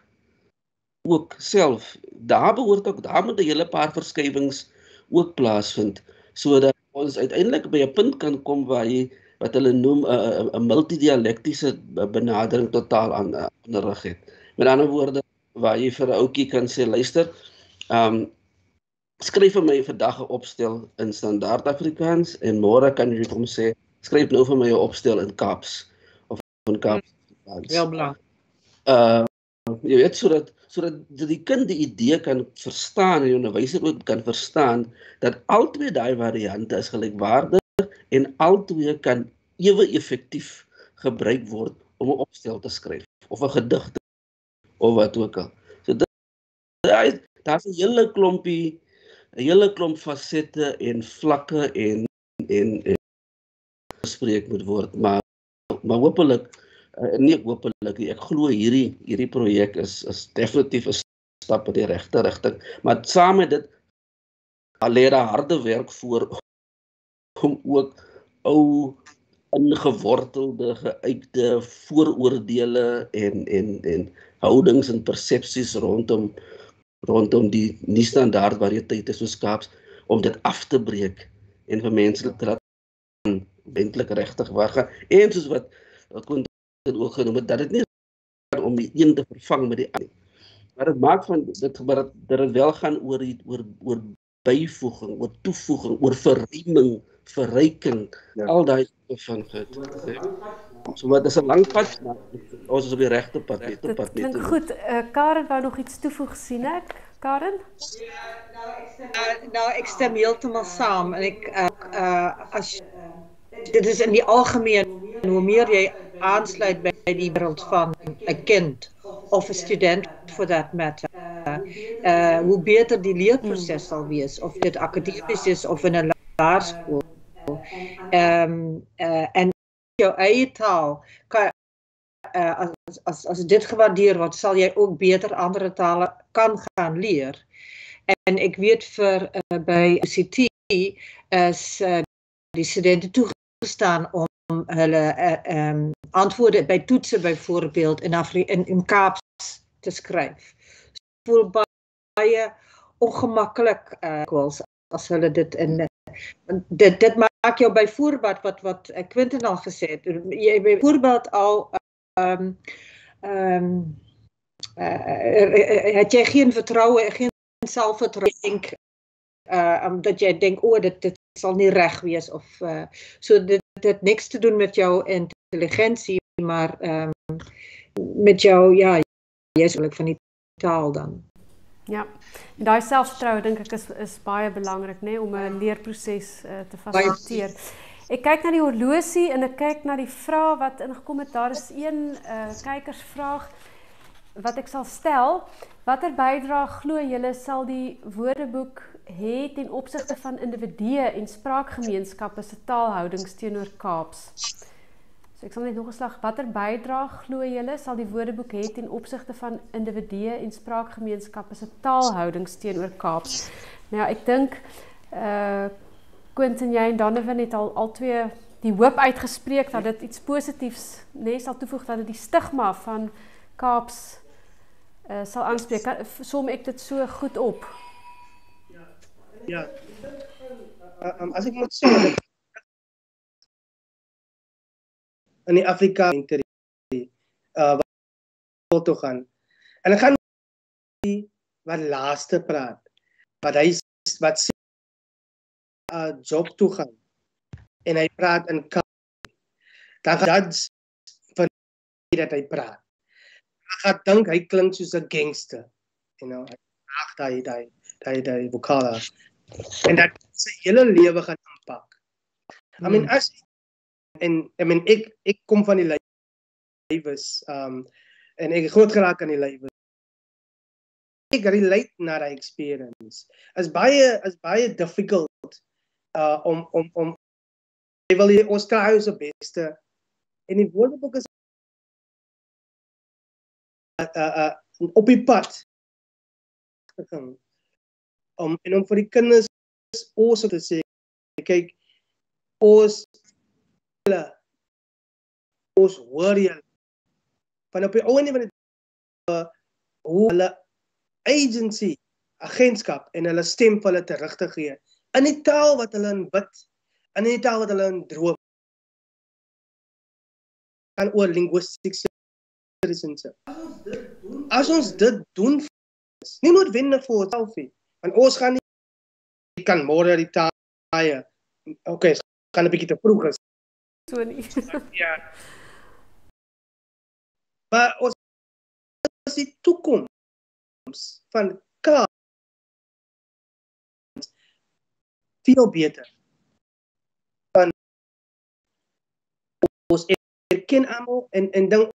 ook self, daar behoort ook, daar moet 'n hele paar verskywings ook plaasvind, sodat ons uiteindelik by 'n punt kan kom waar jy, wat hulle noem, 'n 'n multidialektiese benadering totaal aan onderrig het. Met ander woorde, waar jy vir 'n ouetjie kan sê, luister, um, skryf vir my vandag 'n opstel in standaard Afrikaans, en môre kan jy hom sê, skryf nou vir my 'n opstel in Kaaps, of in Kaaps. Heel belangrik. Uh, jy weet, sodat sodat die kind die idee kan verstaan en die onderwyser ook kan verstaan dat albei daai variante is gelykwaardig en albei kan ewe effektief gebruik word om 'n opstel te skryf of 'n gedig of wat ook al. So dit daar daar's 'n hele klompie 'n hele klomp fasette en vlakke en en en gespreek moet word, maar maar hopelik Uh, nie hopelik nie. Ek glo hierdie hierdie projek is is definitief 'n stap in die regte rigting, maar saam met dit lê daar harde werk voor om ook ou ingewortelde, geuite vooroordeele en en en houdings en persepsies rondom rondom die nie standaard variëteite soos Kaaps, om dit af te breek en vir mense te laat eintlik regtig waar gaan. En soos wat kon ook genoem het, dat dit nie gaan om die een te vervang met die ander. Maar dit maak van dit maar dat dit wel gaan oor die, oor oor byvoeging, oor toevoeging, oor verruiming, verryking, ja. Al daai van goed. So wat is 'n lang pad, maar ons is op die regte pad, net op pad net. Dit klink goed. Uh, Karen wou nog iets toevoeg, sien ek. Karen? Ja, nou ek stem, uh, nou, ek stem heeltemal saam en ek uh, uh, as dit is in die algemeen, hoe meer jy aansluit by die wêreld van 'n kind of 'n student for that matter, uh, hoe beter die leerproses sal wees, of dit akademies is of in 'n laerskool. Um, uh, en jou eie taal, kan, uh, as, as, as dit gewaardeer word, sal jy ook beter andere tale kan gaan leer. En ek weet vir uh, by U C T is uh, die studente toegestaan om om hulle uh, um, antwoorde by toetsen byvoorbeeld in, Afri in, in Kaaps te skryf. So voel baie ongemaklik uh, as, as hulle dit in uh, dit, dit maak jou byvoorbeeld wat wat uh, Quentin al gesê het, jy byvoorbeeld al um, um, uh, het jy geen vertroue, geen selfvertroue, denk uh, omdat jy denk, o, oh, dit, dit sal nie reg wees of uh, so dit dit niks te doen met jou intelligensie, maar um, met jou, ja, jy's van die taal dan. Ja, en daai selfvertroue dink ek is is baie belangrik, nê, om 'n leerproses uh, te fasiliteer. Ek kyk na die horlosie en ek kyk na die vrae wat ingekom het. Daar is een uh, kykersvraag. wat ek sal stel, watter bydrae glo julle sal die Woordeboek hê ten opsigte van individue en spraakgemeenskappe se taalhoudings teenoor Kaaps? So ek sal net nog 'n slag, watter bydrae glo julle sal die Woordeboek hê ten opsigte van individue en spraakgemeenskappe se taalhoudings teenoor Kaaps? Nou ja, ek dink uh Quentin, jy en Donovan het al al twee die hoop uitgespreek dat dit iets positiefs nee sal toevoeg, dat dit die stigma van Kaaps uh, sal aanspreek. Som ek dit so goed op? Ja. Uh, um, as ek moet sê dat in die Afrikaanse uh wat wil toe gaan. En ek gaan die wat laaste praat. Wat hy wat sê uh job toe gaan. En hy praat in Kaap. Dan gaan judge van dat hy praat. Hy gaan dink hy klink soos 'n gangster. You know, hy praat daai daai daai daai vokale. En dat sy hele lewe gaan impak. I mean as en I mean ek ek kom van die lywes um en ek het groot geraak aan die lywes. Ek relate na die experience. Is baie is baie difficult uh om om om jy wil hier ons kry ons beste. En die Woordeboek is uh, uh, uh, op die pad om en om vir die kinders ons te sê, kyk, ons ons hoor julle van op die ou en van die uh, hoe hulle agency, agentskap en hulle stem vir hulle terug te gee in die taal wat hulle in bid, in die taal wat hulle in droom en oor linguistic citizenship. As ons dit doen, nie noodwendig vir onsself nie, want ons gaan nie kan môre retire. Okay, gaan 'n bietjie te vroeg is. So nie. Ja. Maar ons is die toekoms van Kaap veel beter. Van ons erken almal en en dan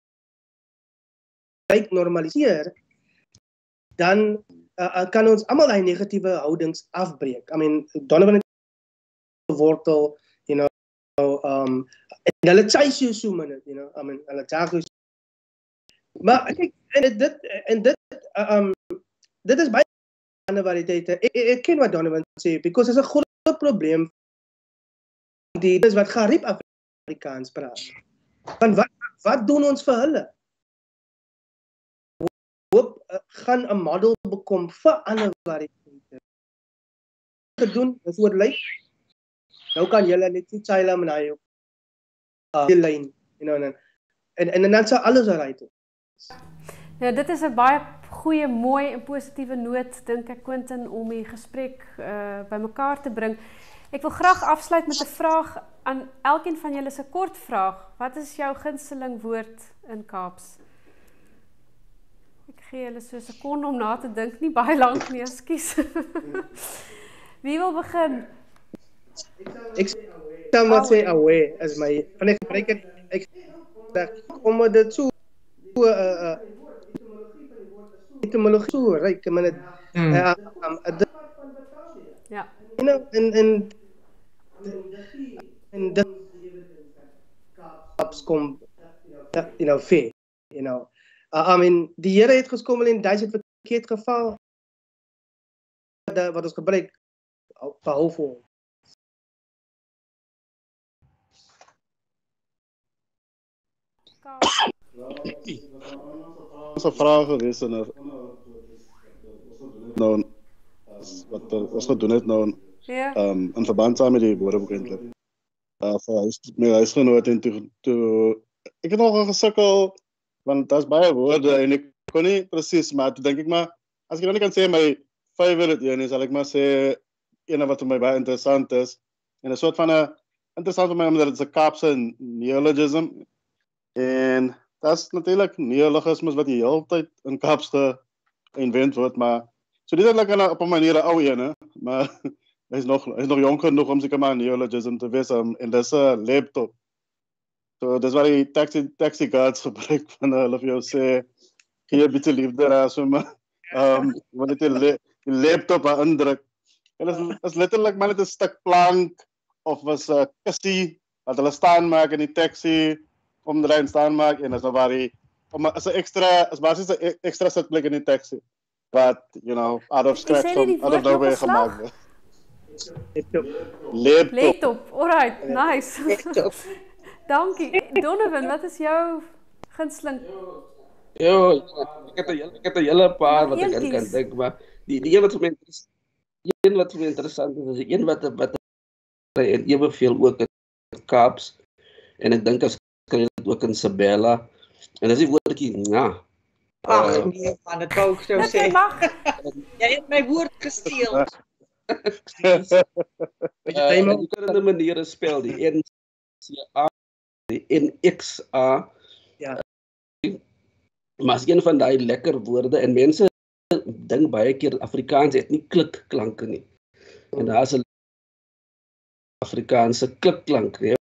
normaliseer, dan uh, kan ons almal daai negatiewe houdings afbreek. I mean, Donovan het wortel, you know, um en hulle chase you so minute, you know, I mean, hulle jag you. Maar kyk, en dit en dit uh, um dit is baie ander variëteite. Ek, ek ken wat Donovan sê, because is 'n groot probleem die dis wat gariep Afrikaans praat. Want wat wat doen ons vir hulle? Hoop uh, gaan 'n model bekom vir ander variëteite. Gedoen, dis oor lyk. Nou kan julle net die chile en hy op uh, die lyn, you know, en en en dan sal alles reg wees. Ja, dit is 'n baie goeie, mooi en positiewe noot, dink ek, Quentin, om die gesprek uh, bymekaar te bring. Ek wil graag afsluit met 'n vraag aan elkeen van julle, 'n kort vraag. Wat is jou gunsteling woord in Kaaps? Ek gee julle so 'n sekonde om na te dink, nie baie lank nie, ekskuus. Wie wil begin? Ek sal maar sê away as my van ek gebruik het ek kom dit so uh uh etymologie so ryk, I mean it uh, um, uh, ja. You know, en en en dit Kaaps kom you know fair, you know. Uh, I mean die Here het geskommel en daai het verkeerd geval wat ons gebruik behou vir Ons vraag gewees en nou wat ons gedoen het nou ja. um, in verband saam met die Woordeboek eintlik. Uh, vir huis, my huisgenoot en toe, toe ek het nogal gesukkel want daar's baie woorde en ek kon nie presies, maar toe dink ek maar as ek nou nie kan sê my favorite een is, sal ek maar sê een wat vir my baie interessant is en 'n soort van 'n interessant vir my omdat dit 'n Kaapse neologism en dat is natuurlijk neologismes wat die hele tijd in Kaaps geïnvent wordt, maar so dit is eigenlijk op een manier een oude ene, maar hij is nog, hij is nog jong genoeg om zeker maar een neologism te wezen um, en dat is een laptop. So, dat is waar die taxi, taxi guards gebruik van hulle vir jou sê, Gee 'n bietjie liefde daar so maar. Ehm um, wanneer jy die laptop aan indruk. En dit is, is letterlik maar net 'n stuk plank of was 'n uh, kussie wat hulle staan maak in die taxi, omdraai en staan maak en as nou waar die om as 'n extra as basies 'n extra sitplek in die taxi. But you know, out of scratch from out of nowhere gemaak word. Laptop. Laptop. Laptop. Alright, nice. Laptop. Dankie. Donovan, wat is jou gunsteling? Jo, ek het 'n ek het 'n hele paar wat ek aan kan dink, maar die die een wat vir my die een wat vir my interessant is, is die een wat wat en eweveel ook in Kaaps en ek dink as kry dit ook in Sabella en dis die woordjie ja. Ag uh, nee man, dit wou ek sou sê. Jy het my woord gesteel. Jy moet dit op 'n manier spel die N C A die N X A. Ja. Maar as een van daai lekker woorde en mense dink baie keer Afrikaans het nie klikklanke nie. En daar is 'n Afrikaanse klikklank, ja.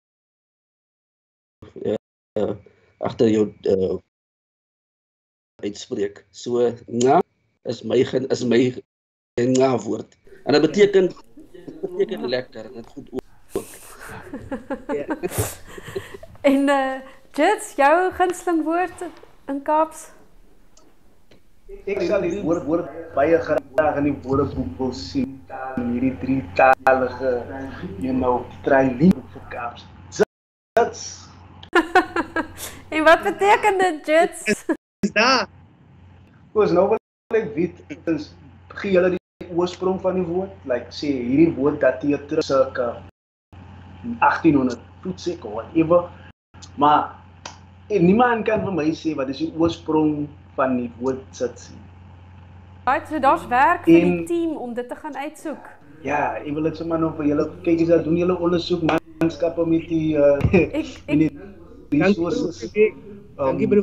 Uh, agter jou uh, uitspreek. So, na is my is my na woord. En dit beteken dit beteken lekker, dit goed ook. Ja. En uh Jits, jou gunsteling woord in Kaaps? Ek sal hierdie woord woord baie graag in die woordeboek wil sien. Hierdie drietalige, you know, trilingue vir Kaaps. Jits. En wat beteken dit, Jits? Is daar? Koos nou wil ek weet, is gee julle die oorsprong van die woord? Like sê hierdie woord dateer terug circa agtienhonderd, voet seker, whatever. Maar en niemand kan vir my sê wat is die oorsprong van die woord Jits. Right, so daar's werk vir die team om dit te gaan uitsoek. Ja, ek wil dit sommer nog vir julle kyk, is dat doen julle ondersoek manskappe met die uh, ek ek resources. Dankie bro.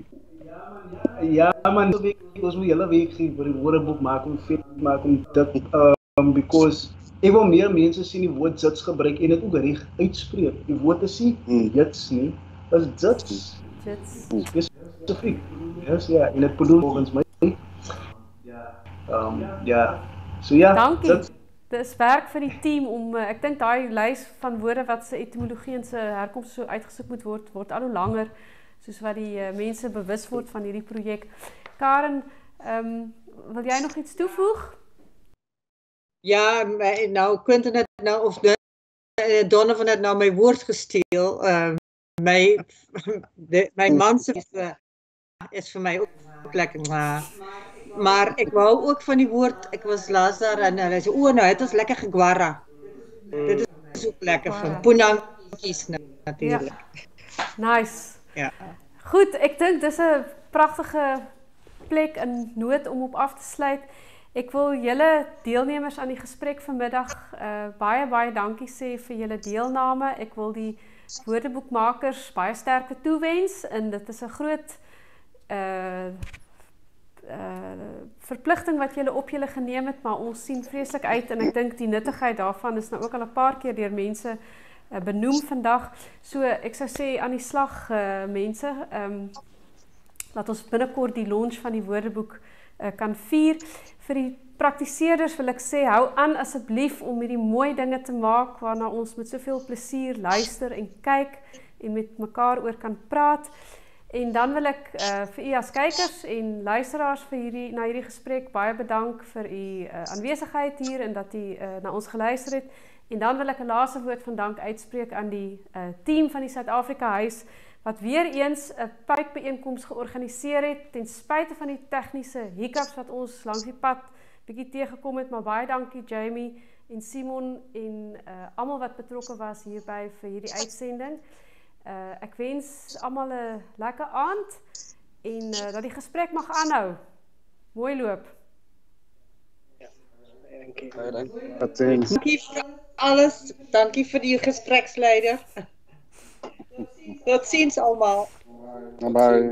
Ja man, ons moet julle week gee vir die woordeboek maak om fit maak om dit um, because ek wil meer mense sien die woord Jits gebruik en dit ook reg uitspreek. Die woord is nie Jits nie, is Jits. Jits. Spesifiek. Yes, ja, en dit bedoel volgens my. Ja. Um, ja. So ja. Dankie. Dit is werk vir die team om uh, ek dink daai lys van woorde wat se etimologie en se herkoms so uitgesoek moet word, word al hoe langer soos wat die uh, mense bewus word van hierdie projek. Karen, ehm um, wil jy nog iets toevoeg? Ja, my, nou Quentin het nou of de, Donovan het nou my woord gesteel. Uh, my de, my man se is, uh, is vir my ook lekker. Uh, maar ek wou ook van die woord, ek was laas daar en hulle sê o, nou het ons lekker gegwarra. Mm. Dit is ook lekker van Punankies natuurlik. Ja. Nice. Ja. Goed, ek dink dis 'n pragtige plek in nood om op af te sluit. Ek wil julle deelnemers aan die gesprek vanmiddag uh, baie baie dankie sê vir julle deelname. Ek wil die woordeboekmakers baie sterkte toewens en dit is 'n groot uh, uh, verpligting wat julle op julle geneem het, maar ons sien vreeslik uit en ek dink die nuttigheid daarvan is nou ook al 'n paar keer deur mense uh, benoem vandag. So ek sou sê aan die slag uh, mense, um, laat ons binnekort die launch van die woordeboek uh, kan vier. Vir die praktiseerders wil ek sê, hou aan asseblief om hierdie mooi dinge te maak waarna ons met soveel plesier luister en kyk en met mekaar oor kan praat. En dan wil ek uh, vir u as kykers en luisteraars vir hierdie na hierdie gesprek baie bedank vir u uh, aanwesigheid hier en dat u uh, na ons geluister het. En dan wil ek 'n laaste woord van dank uitspreek aan die uh, team van die Suid-Afrika Huis wat weer eens 'n pypbijeenkoms georganiseer het ten spyte van die tegniese hiccups wat ons langs die pad bietjie teëgekom het, maar baie dankie Jamie en Simon en uh, almal wat betrokke was hierby vir hierdie uitsending. Uh, ek wens almal 'n lekker aand en uh, dat die gesprek mag aanhou. Mooi loop. Ja, dankie. Dankie. Dankie vir alles. Dankie vir die gespreksleider. Tot ziens allemaal. Bye bye.